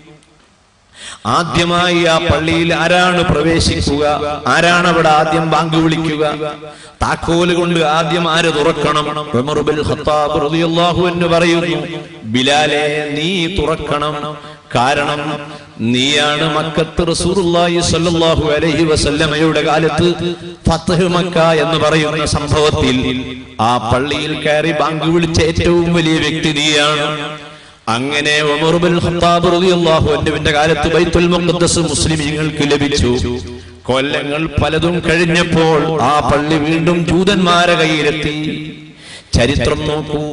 ആദ്യമായി ആ പള്ളിയിൽ ആരാണ് പ്രവേശിക്കുക? ആരാണ് അവിടെ ആദ്യം ബാങ്ക് വിളിക്കുക? താക്കോല് കൊണ്ട് ആദ്യം ആര് തുറക്കണം? ഉമർ ഇബ്നുൽ ഖത്താബ് റളിയല്ലാഹു അൻഹു പറയുന്നു, ബിലാലെ നീ തുറക്കണം. കാരണം നീയാണ് മക്കത്ത് റസൂലുള്ളാഹി സ്വല്ലല്ലാഹു അലൈഹി വസല്ലമയുടെ കാലത്ത് ഫത്ഹ് മക്ക എന്ന് പറയുന്ന സംഭവത്തിൽ ആ പള്ളിയിൽ കയറി ബാങ്ക് വിളിച്ച ഏറ്റവും വലിയ വ്യക്തി നീയാണ്. അങ്ങനെ ഉമർ ഇബ്നുൽ ഖത്താബ് റളിയല്ലാഹു അൻഹുവിന്റെ കാലത്ത് ബൈത്തുൽ മുഖദ്ദസ് മുസ്ലിമീങ്ങൾക്ക് ലഭിച്ചു. കൊല്ലങ്ങൾ പലതും കഴിഞ്ഞപ്പോൾ ആ പള്ളി വീണ്ടും ജൂതന്മാരെ കയ്യിലെത്തി. ചരിത്രം നോക്കൂ.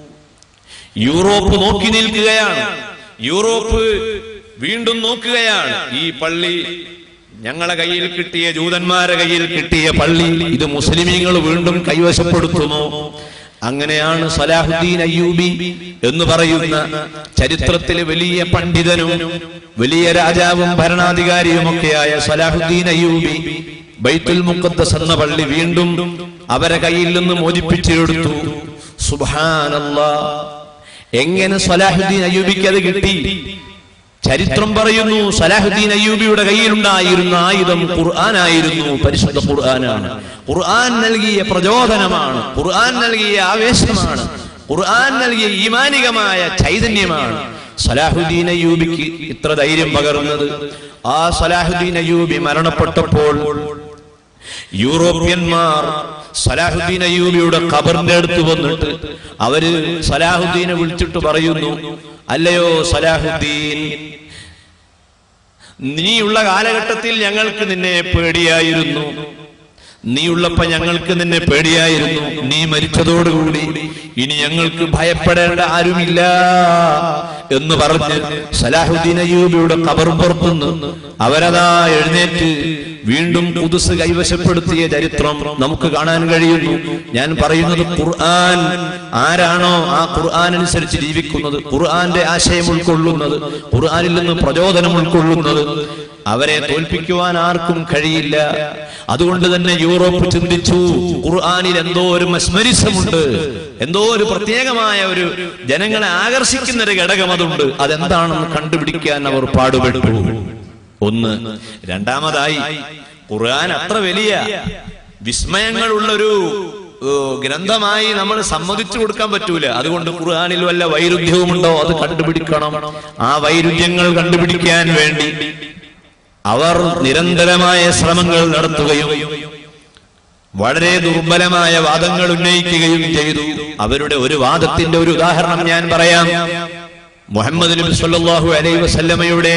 യൂറോപ്പ് നോക്കി നിൽക്കുകയാണ്. യൂറോപ്പ് വീണ്ടും നോക്കുകയാണ്. ഈ പള്ളി ഞങ്ങളെ കയ്യിൽ കിട്ടിയ, ജൂതന്മാരെ കയ്യിൽ കിട്ടിയ പള്ളി ഇത് മുസ്ലിമീങ്ങൾ വീണ്ടും കൈവശപ്പെടുത്തുമോ? അങ്ങനെയാണ് സലാഹുദ്ദീൻ അയ്യൂബി എന്ന് പറയുന്ന ചരിത്രത്തിലെ വലിയ പണ്ഡിതനും വലിയ രാജാവും ഭരണാധികാരിയുമൊക്കെയായ സലാഹുദ്ദീൻ അയ്യൂബി ബൈത്തുൽ മുഖദ്ദസ് എന്ന പള്ളി വീണ്ടും അവരെ കയ്യിൽ നിന്ന് മോചിപ്പിച്ചെടുത്തു. സുബ്ഹാനല്ലാഹ്. എങ്ങനെ സലാഹുദ്ദീൻ അയ്യൂബിക്ക് അത് കിട്ടി? ചരിത്രം പറയുന്നു, സലാഹുദ്ദീൻ അയ്യൂബിയുടെ കയ്യിലുണ്ടായിരുന്ന ആയുധം ഖുർആനായിരുന്നു. പരിശുദ്ധ ഖുർആനാണ്. ഖുർആൻ നൽകിയ പ്രചോദനമാണ്, ഖുർആൻ നൽകിയ ആവേശമാണ്, ഖുർആൻ നൽകിയ ഈമാനികമായ ചൈതന്യമാണ് സലാഹുദ്ദീൻ അയ്യൂബിക്ക് ഇത്ര ധൈര്യം പകർന്നത്. ആ സലാഹുദ്ദീൻ അയ്യൂബി മരണപ്പെട്ടപ്പോൾ യൂറോപ്യന്മാർ സലാഹുദ്ദീൻ അയ്യൂബിയുടെ ഖബറിന്റെ അടുത്ത് വന്നിട്ട് അവര് സലാഹുദ്ദീനെ വിളിച്ചിട്ട് പറയുന്നു, അല്ലയോ സലാഹുദ്ദീൻ, നീയുള്ള കാലഘട്ടത്തിൽ ഞങ്ങൾക്ക് നിന്നെ പേടിയായിരുന്നു, നീയുള്ളപ്പോ ഞങ്ങൾക്ക് നിന്നെ പേടിയായിരുന്നു. നീ മരിച്ചതോടുകൂടി ഇനി ഞങ്ങൾക്ക് ഭയപ്പെടേണ്ട ആരുമില്ല എന്ന് പറഞ്ഞ് സലാഹുദ്ദീൻ അയ്യൂബിയുടെ ഖബർ പുറത്തുനിന്ന് അവരതാ എഴുന്നേറ്റ് വീണ്ടും ഖുദ്സ് കൈവശപ്പെടുത്തിയ ചരിത്രം നമുക്ക് കാണാൻ കഴിയുന്നു. ഞാൻ പറയുന്നത് ഖുർആൻ ആരാണോ ആ ഖുർആൻ അനുസരിച്ച് ജീവിക്കുന്നത്, ഖുർആന്റെ ആശയം ഉൾക്കൊള്ളുന്നത്, ഖുർആനിൽ നിന്ന് പ്രചോദനം ഉൾക്കൊള്ളുന്നത്, അവരെ തോൽപ്പിക്കുവാൻ ആർക്കും കഴിയില്ല. അതുകൊണ്ട് തന്നെ യൂറോപ്പ് ചിന്തിച്ചു, ഖുർആനിൽ എന്തോ ഒരു മസ്മരിസമുണ്ട്, എന്തോ ഒരു പ്രത്യേകമായ ഒരു ജനങ്ങളെ ആകർഷിക്കുന്ന ഒരു ഘടകം അതുണ്ട്. അതെന്താണെന്ന് കണ്ടുപിടിക്കാൻ അവർ പാടുപെട്ടു. ഒന്ന്. രണ്ടാമതായി, ഖുർആൻ അത്ര വലിയ വിസ്മയങ്ങളുള്ളൊരു ഗ്രന്ഥമായി നമ്മൾ സമ്മതിച്ചു കൊടുക്കാൻ പറ്റൂല. അതുകൊണ്ട് ഖുർആനിൽ വല്ല വൈരുദ്ധ്യവുമുണ്ടോ അത് കണ്ടുപിടിക്കണം. ആ വൈരുദ്ധ്യങ്ങൾ കണ്ടുപിടിക്കാൻ വേണ്ടി അവർ നിരന്തരമായ ശ്രമങ്ങൾ നടത്തുകയും വളരെ ദുർബലമായ വാദങ്ങൾ ഉന്നയിക്കുകയും ചെയ്തു. അവരുടെ ഒരു വാദത്തിന്റെ ഒരു ഉദാഹരണം ഞാൻ പറയാം. മുഹമ്മദ് നബി സല്ലല്ലാഹു അലൈഹി വസല്ലമയുടെ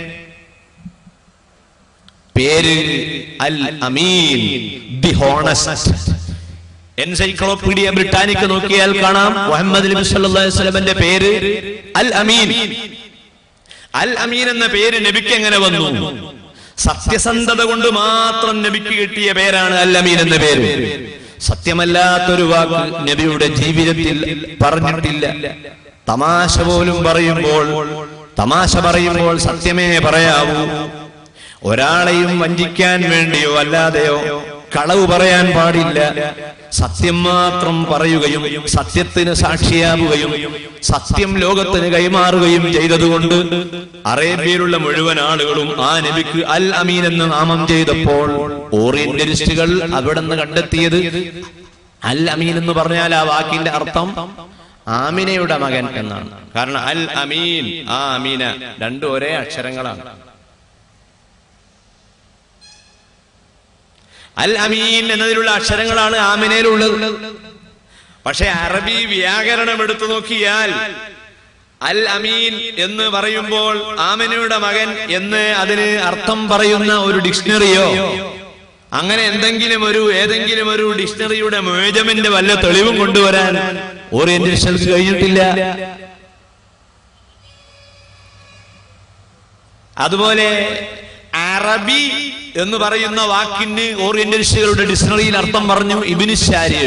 പേര് അൽ അമീൻ, ദി ഹോണസ്റ്റ്. എൻസൈക്ലോപീഡിയ ബ്രിട്ടാനിക്ക നോക്കിയാൽ കാണാം മുഹമ്മദ് നബി സല്ലല്ലാഹു അലൈഹി വസല്ലമയുടെ പേര് അൽ അമീൻ. അൽ അമീൻ എന്ന പേര് നബിക്ക് എങ്ങനെ വന്നു? സത്യസന്ധത കൊണ്ട് മാത്രം നബിക്ക് കിട്ടിയ പേരാണ് അൽ അമീൻ എന്ന പേര്. സത്യമല്ലാത്തൊരു വാക്ക് നബിയുടെ ജീവിതത്തിൽ പറഞ്ഞിട്ടില്ല. തമാശ പോലും തമാശ പറയുമ്പോൾ സത്യമേ പറയാവൂ. ഒരാളെയും വഞ്ചിക്കാൻ വേണ്ടിയോ അല്ലാതെയോ കളവ് പറയാൻ പാടില്ല. സത്യം മാത്രം പറയുകയും സത്യത്തിന് സാക്ഷിയാവുകയും സത്യം ലോകത്തിന് കൈമാറുകയും ചെയ്തതുകൊണ്ട് അറേബ്യയിലുള്ള മുഴുവൻ ആളുകളും ആ നബിക്ക് അൽ അമീൻ എന്ന് നാമം ചെയ്തപ്പോൾ ഓറിയന്റലിസ്റ്റുകൾ അവിടെ നിന്ന് കണ്ടെത്തിയത് അൽ അമീൻ എന്ന് പറഞ്ഞാൽ ആ വാക്കിന്റെ അർത്ഥം ആമിനയുടെ മകൻ എന്നാണ്. കാരണം അൽ അമീൻ, ആ അമീന രണ്ടും ഒരേ അക്ഷരങ്ങളാണ്. അൽ അമീൻ എന്നതിലുള്ള അക്ഷരങ്ങളാണ് ആമിനയിലുള്ളത്. പക്ഷെ അറബി വ്യാകരണം എടുത്തു നോക്കിയാൽ അൽ അമീൻ എന്ന് പറയുമ്പോൾ ആമിനയുടെ മകൻ എന്ന് അതിന് അർത്ഥം പറയുന്ന ഒരു ഡിക്ഷണറിയോ അങ്ങനെ ഏതെങ്കിലും ഒരു ഡിക്ഷണറിയുടെ മുഅ്ജമിന്റെ വല്ല തെളിവും കൊണ്ടുവരാൻ ഓറിയന്റലിസ്റ്റുകൾക്ക് കഴിഞ്ഞിട്ടില്ല. അതുപോലെ അറബി എന്ന് പറയുന്ന വാക്കിന് ഓറിയന്റലിസ്റ്റുകളുടെ ഡിക്ഷണറിയിൽ അർത്ഥം പറഞ്ഞു ഇബ്നു ശാരിഅ്,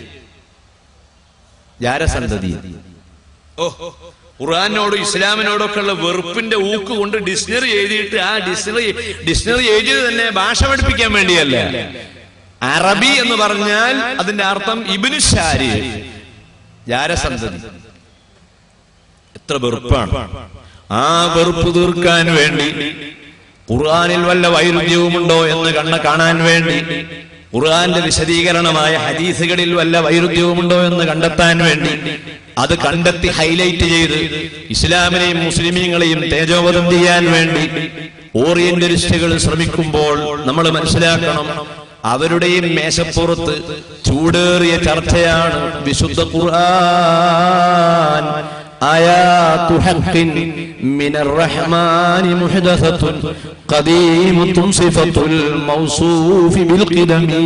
ജാരസന്തതി. ഖുർആനോടും ഇസ്ലാമിനോടൊക്കെ ഉള്ള വെറുപ്പിന്റെ ഊക്ക് കൊണ്ട് ഡിക്ഷണറി എഴുതിയിട്ട് ആ ഡിക്ഷണറി എഴുതിയത് തന്നെ ഭാഷ പഠിപ്പിക്കാൻ വേണ്ടിയല്ല. അറബി എന്ന് പറഞ്ഞാൽ അതിന്റെ അർത്ഥം ഇബ്നു ശാരിഅ്, ജാരസന്തതി. എത്ര വെറുപ്പാണ്! ആ വെറുപ്പ് തീർക്കാൻ വേണ്ടി ഖുർആനിൽ വല്ല വൈരുദ്ധ്യവുമുണ്ടോ എന്ന് കാണാൻ വേണ്ടി ഖുർആന്റെ വിശദീകരണമായ ഹദീസുകളിൽ വല്ല വൈരുദ്ധ്യവുമുണ്ടോ എന്ന് കണ്ടെത്താൻ വേണ്ടി അത് കണ്ടെത്തി ഹൈലൈറ്റ് ചെയ്ത് ഇസ്ലാമിനെയും മുസ്ലിമീങ്ങളെയും തേജോവധം ചെയ്യാൻ വേണ്ടി ഓറിയന്റലിസ്റ്റുകൾ ശ്രമിക്കുമ്പോൾ നമ്മൾ മനസ്സിലാക്കണം, അവരുടെയും മേശപ്പുറത്ത് ചൂടേറിയ ചർച്ചയാണ് വിശുദ്ധ ഖുർആൻ. ആയാതു ഹഖ്ഖിൻ മിനർ റഹ്മാനി മുഹദസത്തുൻ ഖദീമത്തുൻ സിഫത്തുൽ മൗസൂഫി ബിൽ ഖിദമി.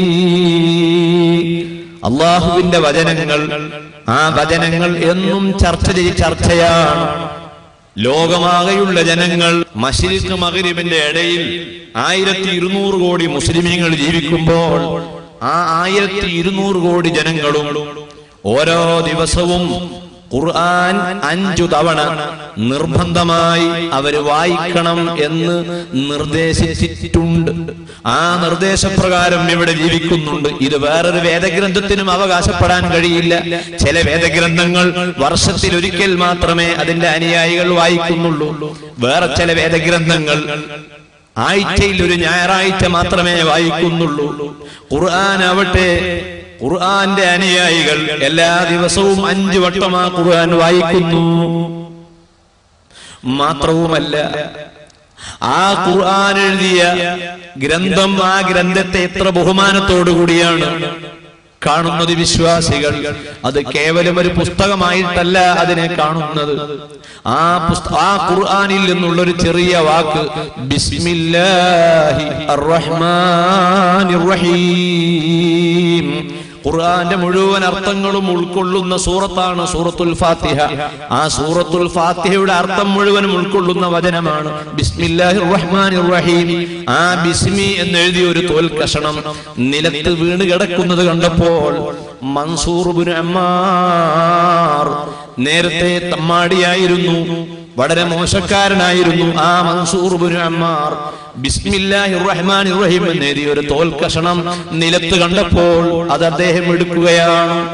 അല്ലാഹുവിന്റെ വചനങ്ങൾ, ആ വചനങ്ങൾ എന്നും ചർച്ചയാണ്. ലോകമാകെയുള്ള ജനങ്ങൾ, മശ്രിഖ് മഗ്രിബിന്റെ ഇടയിൽ 1200 കോടി മുസ്ലിമീങ്ങൾ ജീവിക്കുമ്പോൾ ആ 1200 കോടി ജനങ്ങളും ഓരോ ദിവസവും ഖുർആൻ 5 തവണ നിർബന്ധമായി അവര് വായിക്കണം എന്ന് നിർദ്ദേശിച്ചിട്ടുണ്ട്. ആ നിർദ്ദേശപ്രകാരം ഇവിടെ ജീവിക്കുന്നുണ്ട്. ഇത് വേറൊരു വേദഗ്രന്ഥത്തിനും അവകാശപ്പെടാൻ കഴിയില്ല. ചില വേദഗ്രന്ഥങ്ങൾ വർഷത്തിൽ ഒരിക്കൽ മാത്രമേ അതിന്റെ അനുയായികൾ വായിക്കുന്നുള്ളൂ. വേറെ ചില വേദഗ്രന്ഥങ്ങൾ ആഴ്ചയിൽ ഒരു ഞായറാഴ്ച മാത്രമേ വായിക്കുന്നുള്ളൂ. ഖുർആൻ ആവട്ടെ, ഖുർആന്റെ അനുയായികൾ എല്ലാ ദിവസവും 5 വട്ടം ആ ഖുർആൻ വായിക്കുന്നു. മാത്രവുമല്ല, ആ ഖുർആൻ എഴുതിയ ഗ്രന്ഥം, ആ ഗ്രന്ഥത്തെ എത്ര ബഹുമാനത്തോടു കൂടിയാണ് കാണുന്നത് വിശ്വാസികൾ. അത് കേവലം ഒരു പുസ്തകമായിട്ടല്ല അതിനെ കാണുന്നത്. ആ ഖുർആനിൽ നിന്നുള്ളൊരു ചെറിയ വാക്ക് ബിസ്മില്ലാഹി അർറഹ്മാനിർ റഹീം, ഖുർആന്റെ മുഴുവൻ അർത്ഥങ്ങളും ഉൾക്കൊള്ളുന്ന സൂറത്താണ് സൂറത്തുൽ ഫാത്തിഹ. ആ സൂറത്തുൽ ഫാത്തിഹയുടെ അർത്ഥം മുഴുവനും ഉൾക്കൊള്ളുന്ന വചനമാണ് ബിസ്മില്ലാഹിർ റഹ്മാനിർ റഹീം. ആ ബിസ്മി എന്നെഴുതിയ ഒരു തോൽ കഷണം നിലത്ത് വീണ് കിടക്കുന്നത് കണ്ടപ്പോൾ മൻസൂർ ഇബ്നു അമ്മാർ, നേരത്തെ തമ്മാടിയായിരുന്നു, വളരെ മോശക്കാരനായിരുന്നു ആ മൻസൂർ ഇബ്നു അമ്മാർ, ബിസ്മില്ലാഹിർ റഹ്മാനിർ റഹീം എന്നെഴുതിയ ഒരു തോൽ കഷണം നിലത്ത് കണ്ടപ്പോൾ അത് അദ്ദേഹം എടുക്കുകയാണ്.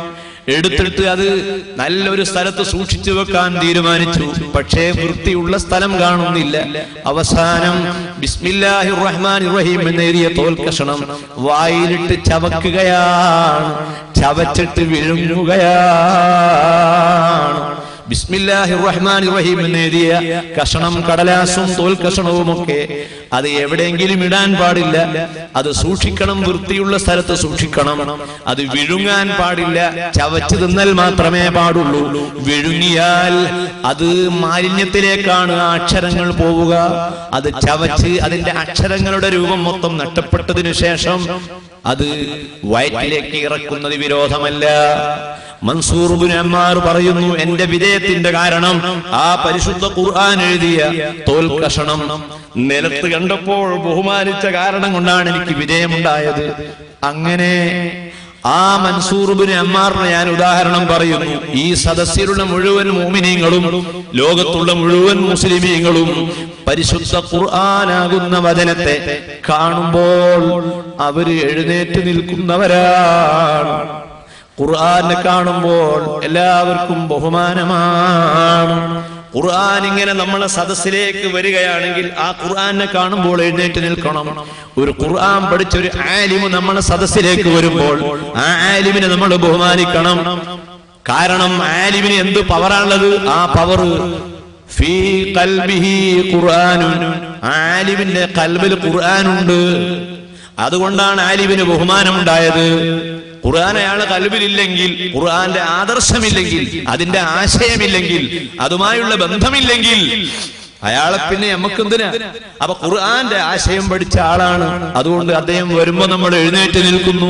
എടുത്തിട്ട് അത് നല്ലൊരു സ്ഥലത്ത് സൂക്ഷിച്ചു വെക്കാൻ തീരുമാനിച്ചു. പക്ഷേ വൃത്തിയുള്ള സ്ഥലം കാണുന്നില്ല. അവസാനം ബിസ്മില്ലാഹിർ റഹ്മാനിർ റഹീം എന്നെഴുതിയ തോൽ കഷണം വായിലിട്ട് ചവക്കുകയാണ്, ചവച്ചിട്ട് വിഴുങ്ങുകയാണ്. ബിസ്മില്ലാഹിർ റഹ്മാനിർ റഹീം എന്നെഴുതിയ കഷണം, കടലാസും തോൽ കഷണവുമൊക്കെ അത് എവിടെയെങ്കിലും ഇടാൻ പാടില്ല. അത് സൂക്ഷിക്കണം, വൃത്തിയുള്ള സ്ഥലത്ത് സൂക്ഷിക്കണം. അത് വിഴുങ്ങാൻ പാടില്ല, ചവച്ച് തിന്നൽ മാത്രമേ പാടുള്ളൂ. വിഴുങ്ങിയാൽ അത് മാലിന്യത്തിലേക്കാണ് ആ അക്ഷരങ്ങൾ പോവുക. അത് ചവച്ച് അതിന്റെ അക്ഷരങ്ങളുടെ രൂപം മൊത്തം നഷ്ടപ്പെട്ടതിനു ശേഷം അത് വയറ്റിലേക്ക് ഇറക്കുന്നത് വിരോധമല്ല. മൻസൂർ ഇബ്നു അമ്മാർ പറയുന്നു, എന്റെ വിജയത്തിന്റെ കാരണം ആ പരിശുദ്ധ ഖുർആൻ എഴുതിയ തോൽ കഷണം നിലത്ത് കണ്ടപ്പോൾ ബഹുമാനിച്ച കാരണം കൊണ്ടാണ് എനിക്ക് വിജയമുണ്ടായത്. അങ്ങനെ ആ മൻസൂർ ഇബ്നു അമ്മാറിനെ ഞാൻ ഉദാഹരണം പറയുന്നു. ഈ സദസ്സിലുള്ള മുഴുവൻ മുഅ്മിനീങ്ങളും ലോകത്തുള്ള മുഴുവൻ മുസ്ലിമീങ്ങളും പരിശുദ്ധ ഖുർആനാകുന്ന വചനത്തെ കാണുമ്പോൾ അവര് എഴുന്നേറ്റ് നിൽക്കുന്നവരാണ്. ഖുർആനെ കാണുമ്പോൾ എല്ലാവർക്കും ബഹുമാനമാണ്. ഖുർആൻ ഇങ്ങനെ നമ്മളെ സദസ്സിലേക്ക് വരികയാണെങ്കിൽ ആ ഖുർആനെ കാണുമ്പോൾ എഴുന്നേറ്റ് നിൽക്കണം. ഒരു ഖുർആൻ പഠിച്ച ഒരു ആലിമ് നമ്മളെ സദസ്സിലേക്ക് വരുമ്പോൾ ആ ആലിമിനെ നമ്മൾ ബഹുമാനിക്കണം. കാരണം ആലിമിന് എന്ത് പവറാണുള്ളത്? ആ പവർ ഫീ ഖൽബിഹി ഖുർആനുൻ, ആലിമിന്റെ ഖൽബിൽ ഖുർആനുണ്ട്. അതുകൊണ്ടാണ് ആലിമിന് ബഹുമാനമുണ്ടായത്. ഖുർആൻ അയാളെ ഖൽബിലില്ലെങ്കിൽ, ഖുർആന്റെ ആദർശമില്ലെങ്കിൽ, അതിന്റെ ആശയമില്ലെങ്കിൽ, അതുമായുള്ള ബന്ധമില്ലെങ്കിൽ അയാളെ പിന്നെ നമുക്കെന്തിനാ? അപ്പൊ ഖുർആന്റെ ആശയം പഠിച്ച ആളാണ്. അതുകൊണ്ട് അദ്ദേഹം വരുമ്പോ നമ്മൾ എഴുന്നേറ്റ് നിൽക്കുന്നു.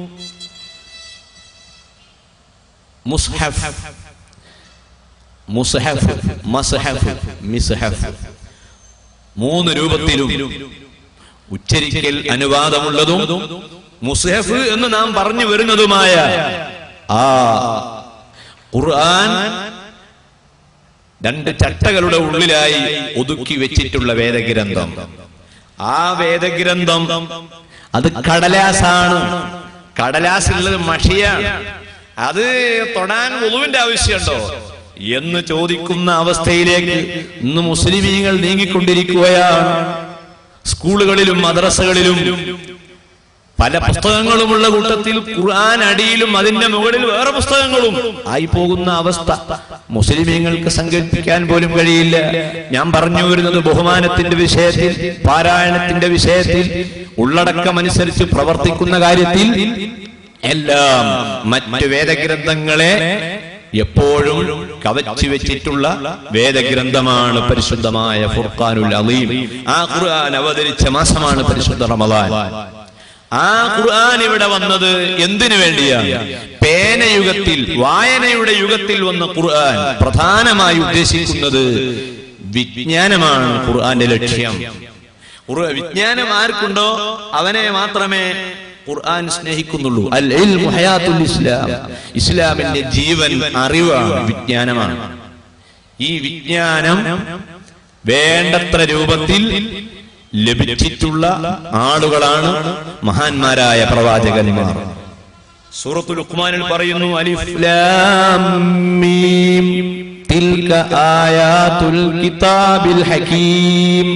മുസ്ഹഫ്, മുസ്ഹഫ്, മസ്ഹഫ്, മിസ്ഹഫ്, മൂന്ന് രൂപത്തിലും ഉച്ചരിക്കൽ അനുവാദമുള്ളതും മുസ്ഹഫ് എന്ന് നാം പറഞ്ഞു വരുന്നതുമായ ആ ഖുർആൻ രണ്ട് ചട്ടകളുടെ ഉള്ളിലായി ഒതുക്കി വെച്ചിട്ടുള്ള വേദഗ്രന്ഥം. ആ വേദഗ്രന്ഥം അത് കടലാസാണ്. കടലാസുള്ളത് മഷിയാണ്. അത് തൊടാൻ വുളുവിന്റെ ആവശ്യമുണ്ടോ എന്ന് ചോദിക്കുന്ന അവസ്ഥയിലേക്ക് ഇന്ന് മുസ്ലിമീങ്ങൾ നീങ്ങിക്കൊണ്ടിരിക്കുകയാണ്. സ്കൂളുകളിലും മദ്രസകളിലും പല പുസ്തകങ്ങളുമുള്ള കൂട്ടത്തിൽ ഖുർആൻ അടിയിലും അതിന്റെ മുകളിൽ വേറെ പുസ്തകങ്ങളും ആയി പോകുന്ന അവസ്ഥ മുസ്ലിമീങ്ങൾക്ക് സങ്കല്പിക്കാൻ പോലും കഴിയില്ല. ഞാൻ പറഞ്ഞു വരുന്നത് ബഹുമാനത്തിന്റെ വിഷയത്തിൽ, പാരായണത്തിന്റെ വിഷയത്തിൽ, ഉള്ളടക്കമനുസരിച്ച് പ്രവർത്തിക്കുന്ന കാര്യത്തിൽ എല്ലാം മറ്റ് വേദഗ്രന്ഥങ്ങളെ എപ്പോഴും കവച്ചു വെച്ചിട്ടുള്ള വേദഗ്രന്ഥമാണ് പരിശുദ്ധമായ ഫുർഖാനുൽ അളീം. ആ ഖുർആൻ അവതരിച്ച മാസമാണ് പരിശുദ്ധ റമദാൻ. ആ ഖുർആൻ ഇവിടെ വന്നത് എന്തിനു വേണ്ടിയാണ്? പേനയുഗത്തിൽ, വായനയുടെ യുഗത്തിൽ വന്ന ഖുർആൻ പ്രധാനമായി ഉദ്ദേശിക്കുന്നത് വിജ്ഞാനമാണ്. ഖുർആന്റെ ലക്ഷ്യം വിജ്ഞാനം ആർക്കുണ്ടോ അവനെ മാത്രമേ ഖുർആൻ സ്നേഹിക്കുന്നുള്ളൂ. അൽ ഇൽമു ഹയാത്തുൽ ഇസ്ലാം, ഇസ്ലാമിന്റെ ജീവൻ അറിവാണ്, വിജ്ഞാനമാണ്. ഈ വിജ്ഞാനം വേണ്ടത്ര രൂപത്തിൽ ലഭിച്ചിട്ടുള്ള ആളുകളാണ് മഹാന്മാരായ പ്രവാചകന്മാർ. സൂറത്തുൽ ലുഖ്മാനിൽ പറയുന്നു, അലിഫ് ലാം മീം തിൽക ആയാതുൽ കിതാബിൽ ഹകീം.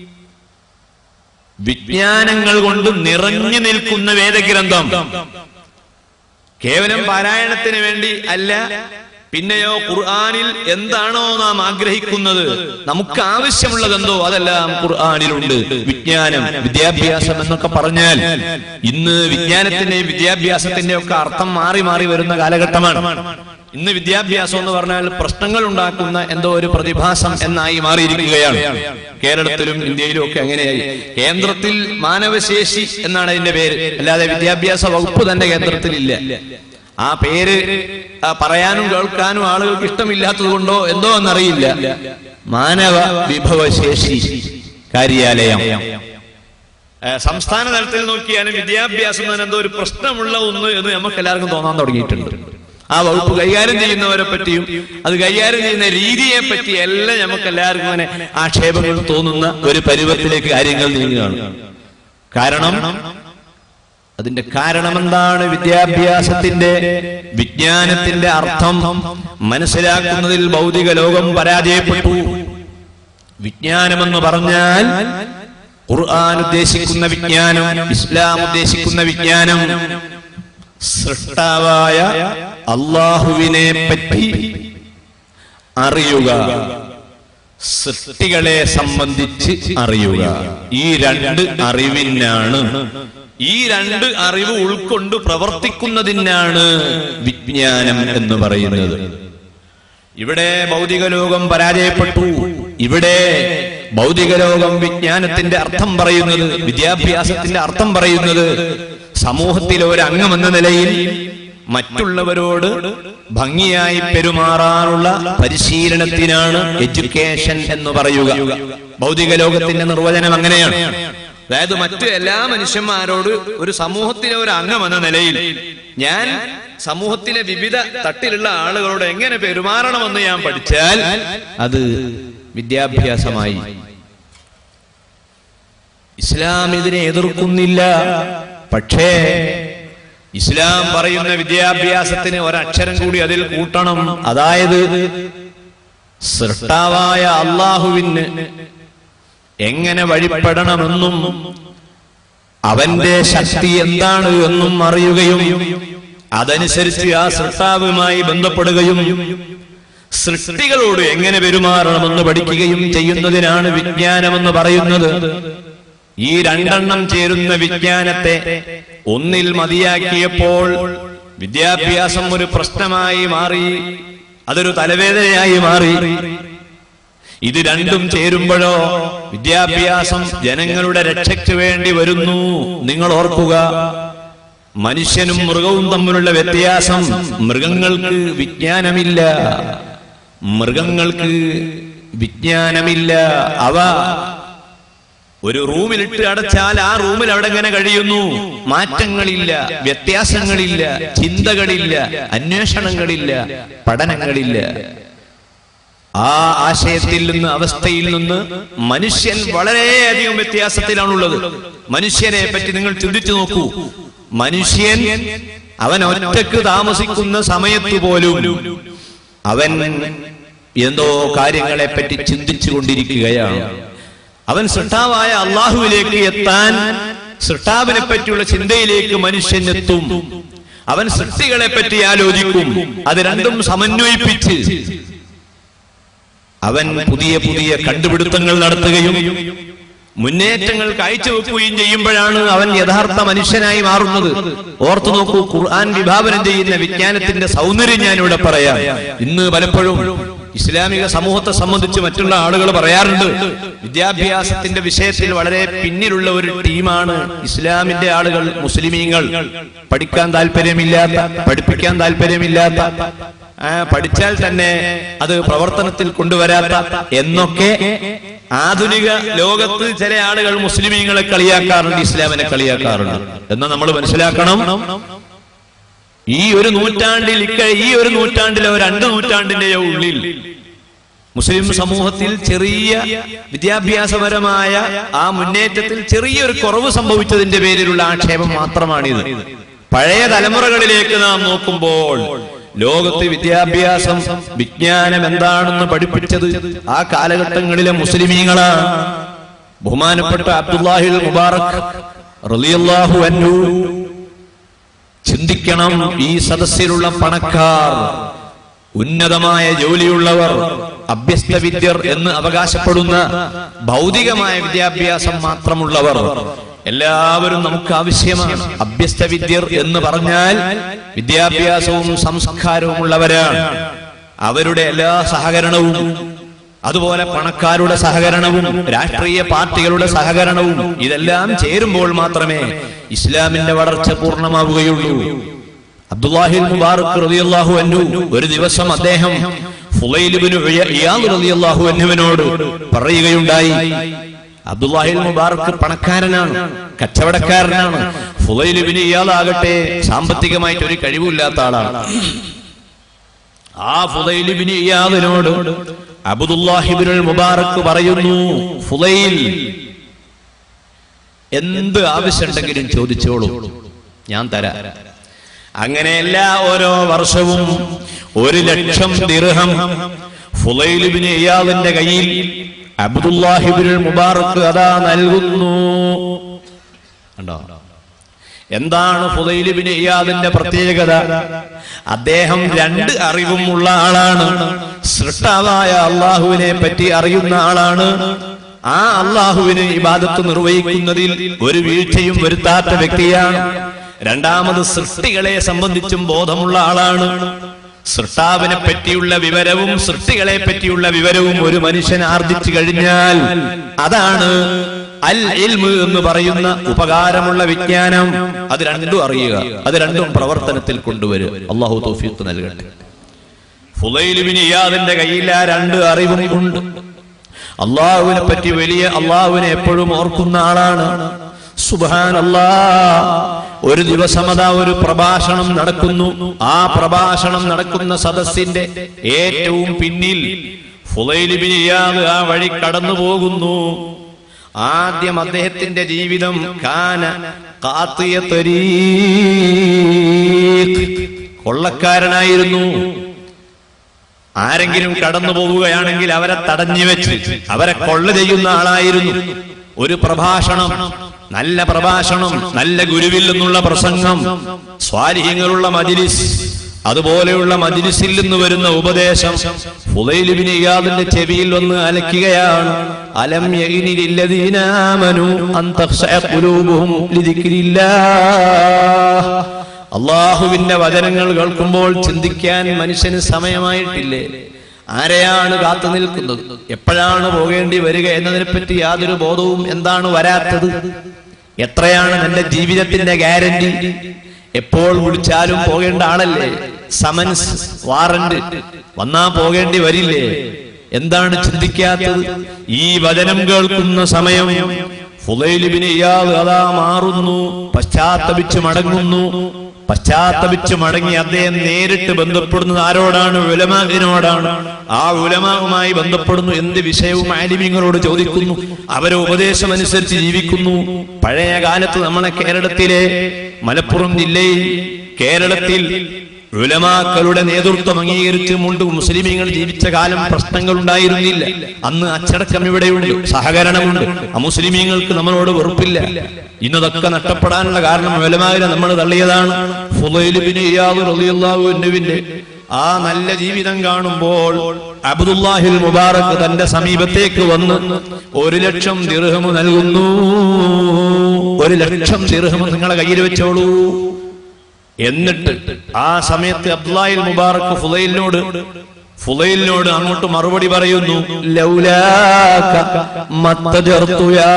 വിജ്ഞാനങ്ങൾ കൊണ്ട് നിറഞ്ഞു നിൽക്കുന്ന വേദഗ്രന്ഥം. കേവലം പാരായണത്തിന് വേണ്ടി അല്ല, പിന്നെയോ ഖുർആനിൽ എന്താണോ നാം ആഗ്രഹിക്കുന്നത്, നമുക്ക് ആവശ്യമുള്ളതെന്തോ അതെല്ലാം ഖുർആനിലുണ്ട്. വിജ്ഞാനം, വിദ്യാഭ്യാസം എന്നൊക്കെ പറഞ്ഞാൽ ഇന്ന് വിജ്ഞാനത്തിന്റെയും വിദ്യാഭ്യാസത്തിന്റെയും ഒക്കെ അർത്ഥം മാറി മാറി വരുന്ന കാലഘട്ടമാണ്. ഇന്ന് വിദ്യാഭ്യാസം എന്ന് പറഞ്ഞാൽ പ്രശ്നങ്ങൾ ഉണ്ടാക്കുന്ന എന്തോ ഒരു പ്രതിഭാസം എന്നായി മാറിയിരിക്കുകയാണ്. കേരളത്തിലും ഇന്ത്യയിലും ഒക്കെ അങ്ങനെയായി. കേന്ദ്രത്തിൽ മാനവശേഷി എന്നാണ് അതിന്റെ പേര്, അല്ലാതെ വിദ്യാഭ്യാസ വകുപ്പ് തന്നെ കേന്ദ്രത്തിലില്ല. ആ പേര് പറയാനും കേൾക്കാനും ആളുകൾക്ക് ഇഷ്ടമില്ലാത്തത് കൊണ്ടോ എന്തോ എന്നറിയില്ല. മാനവ വിഭവശേഷി കാര്യാലയം. സംസ്ഥാന തലത്തിൽ നോക്കിയാലും വിദ്യാഭ്യാസം തന്നെ എന്തോ ഒരു പ്രശ്നമുള്ള ഒന്ന് എന്ന് നമുക്ക് എല്ലാവർക്കും തോന്നാൻ തുടങ്ങിയിട്ടുണ്ട്. ആ വകുപ്പ് കൈകാര്യം ചെയ്യുന്നവരെ പറ്റിയും അത് കൈകാര്യം ചെയ്യുന്ന രീതിയെ പറ്റി എല്ലാം നമുക്ക് എല്ലാവർക്കും അങ്ങനെ ആക്ഷേപങ്ങൾ തോന്നുന്ന ഒരു പരുവത്തിലേക്ക് കാര്യങ്ങൾ നീങ്ങുകയാണ്. കാരണം അതിന്റെ കാരണം എന്താണ്? വിദ്യാഭ്യാസത്തിന്റെ വിജ്ഞാനത്തിന്റെ അർത്ഥം മനസ്സിലാക്കുന്നതിൽ ഭൗതിക ലോകം പരാജയപ്പെട്ടു. വിജ്ഞാനമെന്ന് പറഞ്ഞാൽ ഖുർആൻ ഉദ്ദേശിക്കുന്ന വിജ്ഞാനം, ഇസ്ലാം ഉദ്ദേശിക്കുന്ന വിജ്ഞാനം സൃഷ്ടാവായ അല്ലാഹുവിനെ പറ്റി അറിയുക, സൃഷ്ടികളെ സംബന്ധിച്ച് അറിയുക. ഈ രണ്ട് അറിവിനാണ്, ഈ രണ്ട് അറിവ് ഉൾക്കൊണ്ട് പ്രവർത്തിക്കുന്നതിനാണ് വിജ്ഞാനം എന്ന് പറയുന്നത്. ഇവിടെ ഭൗതിക ലോകം പരാജയപ്പെട്ടു. ഇവിടെ ഭൗതിക ലോകം വിജ്ഞാനത്തിന്റെ അർത്ഥം പറയുന്നത്, വിദ്യാഭ്യാസത്തിന്റെ അർത്ഥം പറയുന്നത് സമൂഹത്തിലെ ഒരു അംഗമെന്ന നിലയിൽ മറ്റുള്ളവരോട് ഭംഗിയായി പെരുമാറാനുള്ള പരിശീലനത്തിനാണ് എഡ്യൂക്കേഷൻ എന്ന് പറയുക. ഭൗതിക ലോകത്തിന്റെ നിർവചനം അങ്ങനെയാണ്. അതായത് മറ്റു എല്ലാ മനുഷ്യന്മാരോട് ഒരു സമൂഹത്തിലെ ഒരു അംഗം എന്ന നിലയിൽ ഞാൻ സമൂഹത്തിലെ വിവിധ തട്ടിലുള്ള ആളുകളോട് എങ്ങനെ പെരുമാറണമെന്ന് ഞാൻ പഠിച്ചാൽ അത് വിദ്യാഭ്യാസമായി. ഇസ്ലാം ഇതിനെ എതിർക്കുന്നില്ല. പക്ഷേ ഇസ്ലാം പറയുന്ന വിദ്യാഭ്യാസത്തിന് ഒരക്ഷരം കൂടി അതിൽ കൂട്ടണം. അതായത് സൃഷ്ടാവായ അല്ലാഹുവിന് എങ്ങനെ വഴിപ്പെടണമെന്നും അവന്റെ ശക്തി എന്താണ് എന്നും അറിയുകയും അതനുസരിച്ച് ആ സൃഷ്ടാവുമായി ബന്ധപ്പെടുകയും സൃഷ്ടികളോട് എങ്ങനെ പെരുമാറണമെന്ന് പഠിക്കുകയും ചെയ്യുന്നതിനാണ് വിജ്ഞാനമെന്ന് പറയുന്നത്. ഈ രണ്ടെണ്ണം ചേരുന്ന വിജ്ഞാനത്തെ ഒന്നിൽ മതിയാക്കിയപ്പോൾ വിദ്യാഭ്യാസം ഒരു പ്രശ്നമായി മാറി, അതൊരു തലവേദനയായി മാറി. ഇത് രണ്ടും ചേരുമ്പോഴോ വിദ്യാഭ്യാസം ജനങ്ങളുടെ രക്ഷയ്ക്ക് വേണ്ടി വരുന്നു. നിങ്ങൾ ഓർക്കുക, മനുഷ്യനും മൃഗവും തമ്മിലുള്ള വ്യത്യാസം, മൃഗങ്ങൾക്ക് വിജ്ഞാനമില്ല. മൃഗങ്ങൾക്ക് വിജ്ഞാനമില്ല. അവ ഒരു റൂമിലിട്ട് അടച്ചാൽ ആ റൂമിൽ അവിടെ എങ്ങനെ കഴിയുന്നു? മാറ്റങ്ങളില്ല, വ്യത്യാസങ്ങളില്ല, ചിന്തകളില്ല, അന്വേഷണങ്ങളില്ല, പഠനങ്ങളില്ല. ആ ആശയത്തിൽ നിന്ന്, അവസ്ഥയിൽ നിന്ന് മനുഷ്യൻ വളരെയധികം വ്യത്യാസത്തിലാണുള്ളത്. മനുഷ്യനെ പറ്റി നിങ്ങൾ ചിന്തിച്ചു നോക്കൂ. മനുഷ്യൻ അവൻ ഒറ്റക്ക് താമസിക്കുന്ന സമയത്ത് പോലും അവൻ എന്തോ കാര്യങ്ങളെ പറ്റി ചിന്തിച്ചു കൊണ്ടിരിക്കുകയാണ്. അവൻ സൃഷ്ടാവായ അല്ലാഹുവിലേക്ക് എത്താൻ, സൃഷ്ടാവിനെ പറ്റിയുള്ള ചിന്തയിലേക്ക് മനുഷ്യൻ എത്തും. അവൻ സൃഷ്ടികളെ പറ്റി ആലോചിക്കും. അത് രണ്ടും സമന്വയിപ്പിച്ച് അവൻ പുതിയ പുതിയ കണ്ടുപിടുത്തങ്ങൾ നടത്തുകയും മുന്നേറ്റങ്ങൾ കാഴ്ചവെക്കുകയും ചെയ്യുമ്പോഴാണ് അവൻ യഥാർത്ഥ മനുഷ്യനായി മാറുന്നത്. ഓർത്തു നോക്കൂ, ഖുർആൻ വിഭാവനം ചെയ്യുന്ന വിജ്ഞാനത്തിന്റെ സൗന്ദര്യം ഞാനിവിടെ പറയാം. ഇന്ന് പലപ്പോഴും ഇസ്ലാമിക സമൂഹത്തെ സംബന്ധിച്ച് മറ്റുള്ള ആളുകൾ പറയാറുണ്ട്, വിദ്യാഭ്യാസത്തിന്റെ വിഷയത്തിൽ വളരെ പിന്നിലുള്ള ഒരു ടീമാണ് ഇസ്ലാമിന്റെ ആളുകൾ, മുസ്ലിമീങ്ങൾ. പഠിക്കാൻ താല്പര്യമില്ലാത്ത, പഠിപ്പിക്കാൻ താല്പര്യമില്ലാത്ത, പഠിച്ചാൽ തന്നെ അത് പ്രവർത്തനത്തിൽ കൊണ്ടുവരാത്ത എന്നൊക്കെ ആധുനിക ലോകത്ത് ചില ആളുകൾ മുസ്ലിമീങ്ങളെ കളിയാക്കാറുണ്ട്, ഇസ്ലാമിനെ കളിയാക്കാറുണ്ട്. എന്നാൽ നമ്മൾ മനസ്സിലാക്കണം, ഈ ഒരു നൂറ്റാണ്ടിൽ, ഈ ഒരു നൂറ്റാണ്ടിലോ 2 നൂറ്റാണ്ടിന്റെയോ ഉള്ളിൽ മുസ്ലിം സമൂഹത്തിൽ ചെറിയ വിദ്യാഭ്യാസപരമായ ആ മുന്നേറ്റത്തിൽ ചെറിയൊരു കുറവ് സംഭവിച്ചതിന്റെ പേരിലുള്ള ആക്ഷേപം മാത്രമാണിത്. പഴയ തലമുറകളിലേക്ക് നാം നോക്കുമ്പോൾ ലോകത്ത് വിദ്യാഭ്യാസം, വിജ്ഞാനം എന്താണെന്ന് പഠിപ്പിച്ചത് ആ കാലഘട്ടങ്ങളിലെ മുസ്ലിമീങ്ങളാണ്. ബഹുമാനപ്പെട്ട അബ്ദുല്ലാഹിൽ മുബാറക് റളിയല്ലാഹു അൻഹു, ചിന്തിക്കണം, ഈ സദസ്സിലുള്ള പണക്കാർ, ഉന്നതമായ ജോലിയുള്ളവർ, അഭ്യസ്ത വിദ്യർ എന്ന് അവകാശപ്പെടുന്ന ഭൗതികമായ വിദ്യാഭ്യാസം മാത്രമുള്ളവർ എല്ലാവരും നമുക്ക് ആവശ്യമാണ്. അഭ്യസ്ത വിദ്യർ എന്ന് പറഞ്ഞാൽ വിദ്യാഭ്യാസവും സംസ്കാരവും ഉള്ളവരാണ്. അവരുടെ എല്ലാ സഹകരണവും, അതുപോലെ പണക്കാരുടെ സഹകരണവും, രാഷ്ട്രീയ പാർട്ടികളുടെ സഹകരണവും, ഇതെല്ലാം ചേരുമ്പോൾ മാത്രമേ ഇസ്ലാമിന്റെ വളർച്ച പൂർണ്ണമാവുകയുള്ളൂ. അബ്ദുല്ലാഹിൽ മുബാറക് റളിയല്ലാഹു അൻഹു ഒരു ദിവസം അദ്ദേഹം ഫുളൈൽ ഇബ്നു ഇയാദ് റളിയല്ലാഹു അൻഹുവിനോട് പറയുകയുണ്ടായി, അബ്ദുല്ലാഹിൽ മുബാറക് പണക്കാരനാണ്, കച്ചവടക്കാരനാണ്. ഫുളൈൽ ഇബ്നു ഇയാദ് ആകട്ടെ സാമ്പത്തികമായിട്ട് ഒരു കഴിവില്ലാത്ത ആളാണ്. ആ ഫുളൈൽ ഇബ്നു ഇയാദിനോട് അബ്ദുല്ലാഹി ഇബ്നുൽ മുബാറക് പറയുന്നു, ഫുളൈൽ, എന്ത് ആവശ്യമുണ്ടെങ്കിലും ചോദിച്ചോളൂ, ഞാൻ തരാം. അങ്ങനെയല്ല, ഓരോ വർഷവും 1,00,000 ദിർഹം ഫുളൈൽ ഇബ്നു ഇയാദിന്റെ കയ്യിൽ അബ്ദുല്ലാഹി ഇബ്നുൽ മുബാറക് അതാ നൽകുന്നു. കണ്ടോ? എന്താണ് ഫുളൈൽ ഇബ്നു ഇയാദിന്റെ പ്രത്യേകത? അദ്ദേഹം 2 അറിവും ഉള്ള ആളാണ്. സൃഷ്ടാവായ അള്ളാഹുവിനെ പറ്റി അറിയുന്ന ആളാണ്. ആ അള്ളാഹുവിന് ഇബാദത്ത് നിർവഹിക്കുന്നതിൽ ഒരു വീഴ്ചയും വരുത്താത്ത വ്യക്തിയാണ്. രണ്ടാമത് സൃഷ്ടികളെ സംബന്ധിച്ചും ബോധമുള്ള ആളാണ്. സൃഷ്ടാവിനെ പറ്റിയുള്ള വിവരവും സൃഷ്ടികളെ പറ്റിയുള്ള വിവരവും ഒരു മനുഷ്യൻ ആർജിച്ചു കഴിഞ്ഞാൽ അതാണ് അൽ ഇൽമ് എന്ന് പറയുന്ന ഉപകാരമുള്ള വിജ്ഞാനം. അത് രണ്ടും അറിയുക, അത് രണ്ടും പ്രവർത്തനത്തിൽ കൊണ്ടുവരിക. അള്ളാഹു തൗഫീഖ് നൽകട്ടെ. ഫുളൈൽ ഇബ്നു ഇയാദിന്റെ കയ്യിൽ ആ 2 അറിവും ഉണ്ട്. അള്ളാഹുവിനെ പറ്റി അള്ളാഹുവിനെ എപ്പോഴും ഓർക്കുന്ന ആളാണ്. സുബ്ഹാനല്ലാഹ്. ഒരു ദിവസം അതാ ഒരു പ്രഭാഷണം നടക്കുന്നു. ആ പ്രഭാഷണം നടക്കുന്ന സദസ്സിന്റെ ഏറ്റവും പിന്നിൽ ഫുളൈൽ ഇബ്നു ഇയാദ് ആ വഴി കടന്നു പോകുന്നു. ആദ്യം അദ്ദേഹത്തിന്റെ ജീവിതം കാന ഖാത്തിയ തരീഖ്, കൊള്ളക്കാരനായിരുന്നു. ആരെങ്കിലും കടന്നു പോവുകയാണെങ്കിൽ അവരെ തടഞ്ഞു വെച്ച് അവരെ കൊള്ള ചെയ്യുന്ന ആളായിരുന്നു. ഒരു പ്രഭാഷണം, നല്ല പ്രഭാഷണം, നല്ല ഗുരുവിൽ നിന്നുള്ള പ്രസംഗം, സ്വാലിഹീങ്ങളുള്ള മജ്ലിസ്, അതുപോലെയുള്ള മജ്ലിസിൽ നിന്ന് വരുന്ന ഉപദേശം ഫുളൈൽ ഇബ്നു ഇയാദിന്റെ ചെവിയിൽ വന്ന് അലക്കുകയാണ്. അലം യഇനി ലില്ലദീന ആമനു അൻ തഖ്ശഅ ഖുലൂബുഹും ലിദിക്രില്ലാഹ്. അല്ലാഹുവിന്റെ വചനങ്ങൾ കേൾക്കുമ്പോൾ ചിന്തിക്കാൻ മനുഷ്യന് സമയമായിട്ടില്ലേ? ആരെയാണ് കാത്തു നിൽക്കുന്നത്? എപ്പോഴാണ് പോകേണ്ടി വരിക എന്നതിനെപ്പറ്റി യാതൊരു ബോധവും. എന്താണ് വരാത്തത്? എത്രയാണ് നിന്റെ ജീവിതത്തിന്റെ ഗ്യാരണ്ടി? എപ്പോൾ വിളിച്ചാലും പോകേണ്ട ആളല്ലേ? സമൻസ്, വാറന്റ് വന്നാ പോകേണ്ടി വരില്ലേ? എന്താണ് ചിന്തിക്കാത്തത്? ഈ വചനം കേൾക്കുന്ന സമയം ഫുളൈൽ ഇബ്നു ഇയാദ് അതാ മാറുന്നു, പശ്ചാത്തപിച്ച് മടങ്ങുന്നു. പശ്ചാത്തപിച്ച് മടങ്ങി അദ്ദേഹം നേരിട്ട് ബന്ധപ്പെടുന്നത് ആരോടാണ്? ഉലമാഇനോടാണ്. ആ ഉലമാവുമായി ബന്ധപ്പെടുന്നു. എന്ത് വിഷയവും ആലിമീങ്ങളോട് ചോദിക്കുന്നു. അവരെ ഉപദേശം അനുസരിച്ച് ജീവിക്കുന്നു. പഴയ കാലത്ത് നമ്മളെ കേരളത്തിലെ മലപ്പുറം ജില്ലയിൽ, കേരളത്തിൽ ഉലമാക്കളുടെ നേതൃത്വം അംഗീകരിച്ച് മുസ്ലിമീങ്ങൾ ജീവിച്ച കാലം പ്രശ്നങ്ങൾ ഉണ്ടായിരുന്നില്ല. അന്ന് അച്ചടക്കം ഇവിടെയുണ്ട്, സഹകരണമുണ്ട്. അമുസ്ലിമീങ്ങൾക്ക് നമ്മളോട് വെറുപ്പില്ല. ഇന്നതൊക്കെ നഷ്ടപ്പെടാനുള്ള കാരണം ഉലമാവിനെ നമ്മൾ തള്ളിയതാണ്. ഫുളൈൽ ഇബ്നു ഇയാദ് റളിയല്ലാഹു അൻഹുവിന്റെ ആ നല്ല ജീവിതം കാണുമ്പോൾ അബ്ദുല്ലാഹിൽ മുബാറക് തന്റെ സമീപത്തേക്ക് വന്ന് 1,00,000 ദിർഹം നൽകുന്നു. 1,00,000 ദിർഹം നിങ്ങളെ കയ്യിൽ വെച്ചോളൂ. എന്നിട്ട് ആ സമയത്ത് അബ്ദുല്ലാഹിൽ മുബാറക് ഫുളൈലിനോട് അങ്ങോട്ട് മറുപടി പറയുന്നു. ലൗലാക മത്തജർതു യാ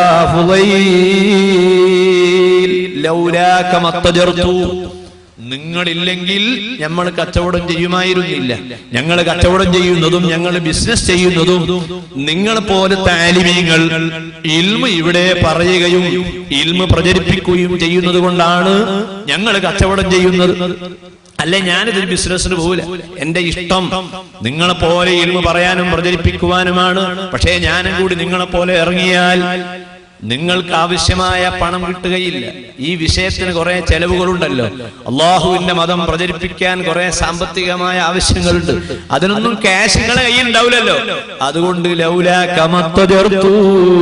ഫുളൈൽ, ലൗലാക മത്തജർതു, നിങ്ങളില്ലെങ്കിൽ നമ്മൾ കച്ചവടം ചെയ്യുമായിരുന്നില്ല. ഞങ്ങൾ കച്ചവടം ചെയ്യുന്നതും ഞങ്ങൾ ബിസിനസ് ചെയ്യുന്നതും നിങ്ങളെ പോലത്തെ ആലിമീങ്ങൾ ഇൽമ് ഇവിടെ പറയുകയും ഇൽമ് പ്രചരിപ്പിക്കുകയും ചെയ്യുന്നത് കൊണ്ടാണ് ഞങ്ങൾ കച്ചവടം ചെയ്യുന്നത്. അല്ലെ ഞാനിതൊരു ബിസിനസ്സിന് പോകില്ല. എന്റെ ഇഷ്ടം നിങ്ങളെ പോലെ ഇൽമ് പറയാനും പ്രചരിപ്പിക്കുവാനുമാണ്. പക്ഷേ ഞാനും കൂടി നിങ്ങളെ പോലെ ഇറങ്ങിയാൽ നിങ്ങൾക്ക് ആവശ്യമായ പണം കിട്ടുകയില്ല. ഈ വിഷയത്തിന് കുറെ ചെലവുകളുണ്ടല്ലോ. അള്ളാഹുവിന്റെ മതം പ്രചരിപ്പിക്കാൻ കുറെ സാമ്പത്തികമായ ആവശ്യങ്ങളുണ്ട്. അതിനൊന്നും ക്യാഷ് നിങ്ങളെ കയ്യിൽ ഉണ്ടാവില്ലല്ലോ. അതുകൊണ്ട് ലൗലാക മത്തജർതു,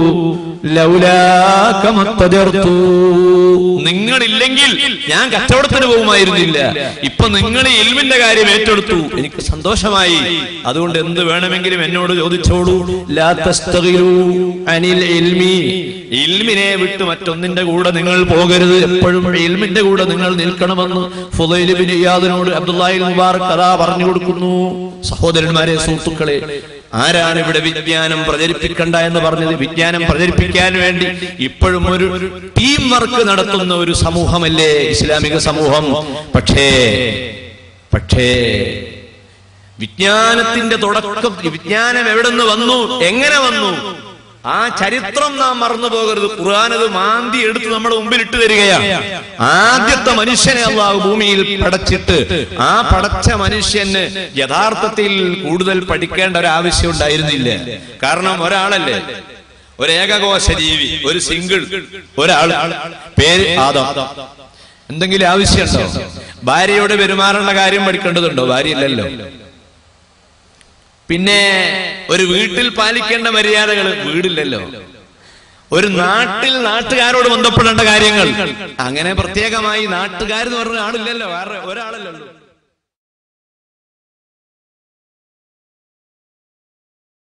ലൗലാക മത്തജർതു, നിങ്ങളില്ലെങ്കിൽ ഞാൻ കച്ചവടത്തിന് പോകുമായിരുന്നില്ല. ഇപ്പൊ നിങ്ങൾ ഇൽമിന്റെ കാര്യം ഏറ്റെടുത്തു, എനിക്ക് സന്തോഷമായി. അതുകൊണ്ട് എന്ത് വേണമെങ്കിലും എന്നോട് ചോദിച്ചോളൂ. ലാ തസ്തഗിലു അനിൽ ഇൽമി, ഇൽമിനെ വിട്ട് മറ്റൊന്നിന്റെ കൂടെ നിങ്ങൾ പോകരുത്. എപ്പോഴും ഇൽമിന്റെ കൂടെ നിങ്ങൾ നിൽക്കണമെന്ന് ഫുളൈൽ ഇബ്നു ഇയാദിനോട് അബ്ദുല്ലാഹിൽ മുബാറക് കഥാ പറഞ്ഞു കൊടുക്കുന്നു. സഹോദരന്മാരെ, സുഹൃത്തുക്കളെ, ആരാണ് ഇവിടെ വിജ്ഞാനം പ്രചരിപ്പിക്കണ്ട എന്ന് പറഞ്ഞത്? വിജ്ഞാനം പ്രചരിപ്പിക്കാൻ വേണ്ടി ഇപ്പോഴും ഒരു ടീം വർക്ക് നടത്തുന്ന ഒരു സമൂഹമല്ലേ ഇസ്ലാമിക സമൂഹം. പക്ഷേ വിജ്ഞാനത്തിന്റെ തുടക്കം, വിജ്ഞാനം എവിടെ നിന്ന് വന്നു, എങ്ങനെ വന്നു, ആ ചരിത്രം നാം മറന്നു പോകരുത്. ഖുർആൻ അത് മാന്തി എടുത്ത് നമ്മുടെ മുമ്പിൽ ഇട്ട് തരികയാണ്. ആദ്യത്തെ മനുഷ്യനെ അല്ലാഹു ഭൂമിയിൽ പടച്ചിട്ട് ആ പടച്ച മനുഷ്യന് യഥാർത്ഥത്തിൽ കൂടുതൽ പഠിക്കേണ്ട ഒരു ആവശ്യം ഉണ്ടായിരുന്നില്ല. കാരണം ഒരാളല്ലേ, ഒരു ഏകകോശ ജീവി, ഒരു സിംഗിൾ ഒരാൾ, പേര് ആദം. എന്തെങ്കിലും ആവശ്യമുണ്ടോ? ഭാര്യയോട് പെരുമാറുന്ന കാര്യം പഠിക്കേണ്ടതുണ്ടോ? ഭാര്യയില്ലല്ലോ. പിന്നെ ഒരു വീട്ടിൽ പാലിക്കേണ്ട മര്യാദകൾ വീടില്ലല്ലോ. ഒരു നാട്ടിൽ നാട്ടുകാരോട് ബന്ധപ്പെടേണ്ട കാര്യങ്ങൾ അങ്ങനെ പ്രത്യേകമായി നാട്ടുകാരെന്ന് പറഞ്ഞ ആളില്ലല്ലോ, വേറെ ഒരാളല്ലേ ഉള്ളൂ.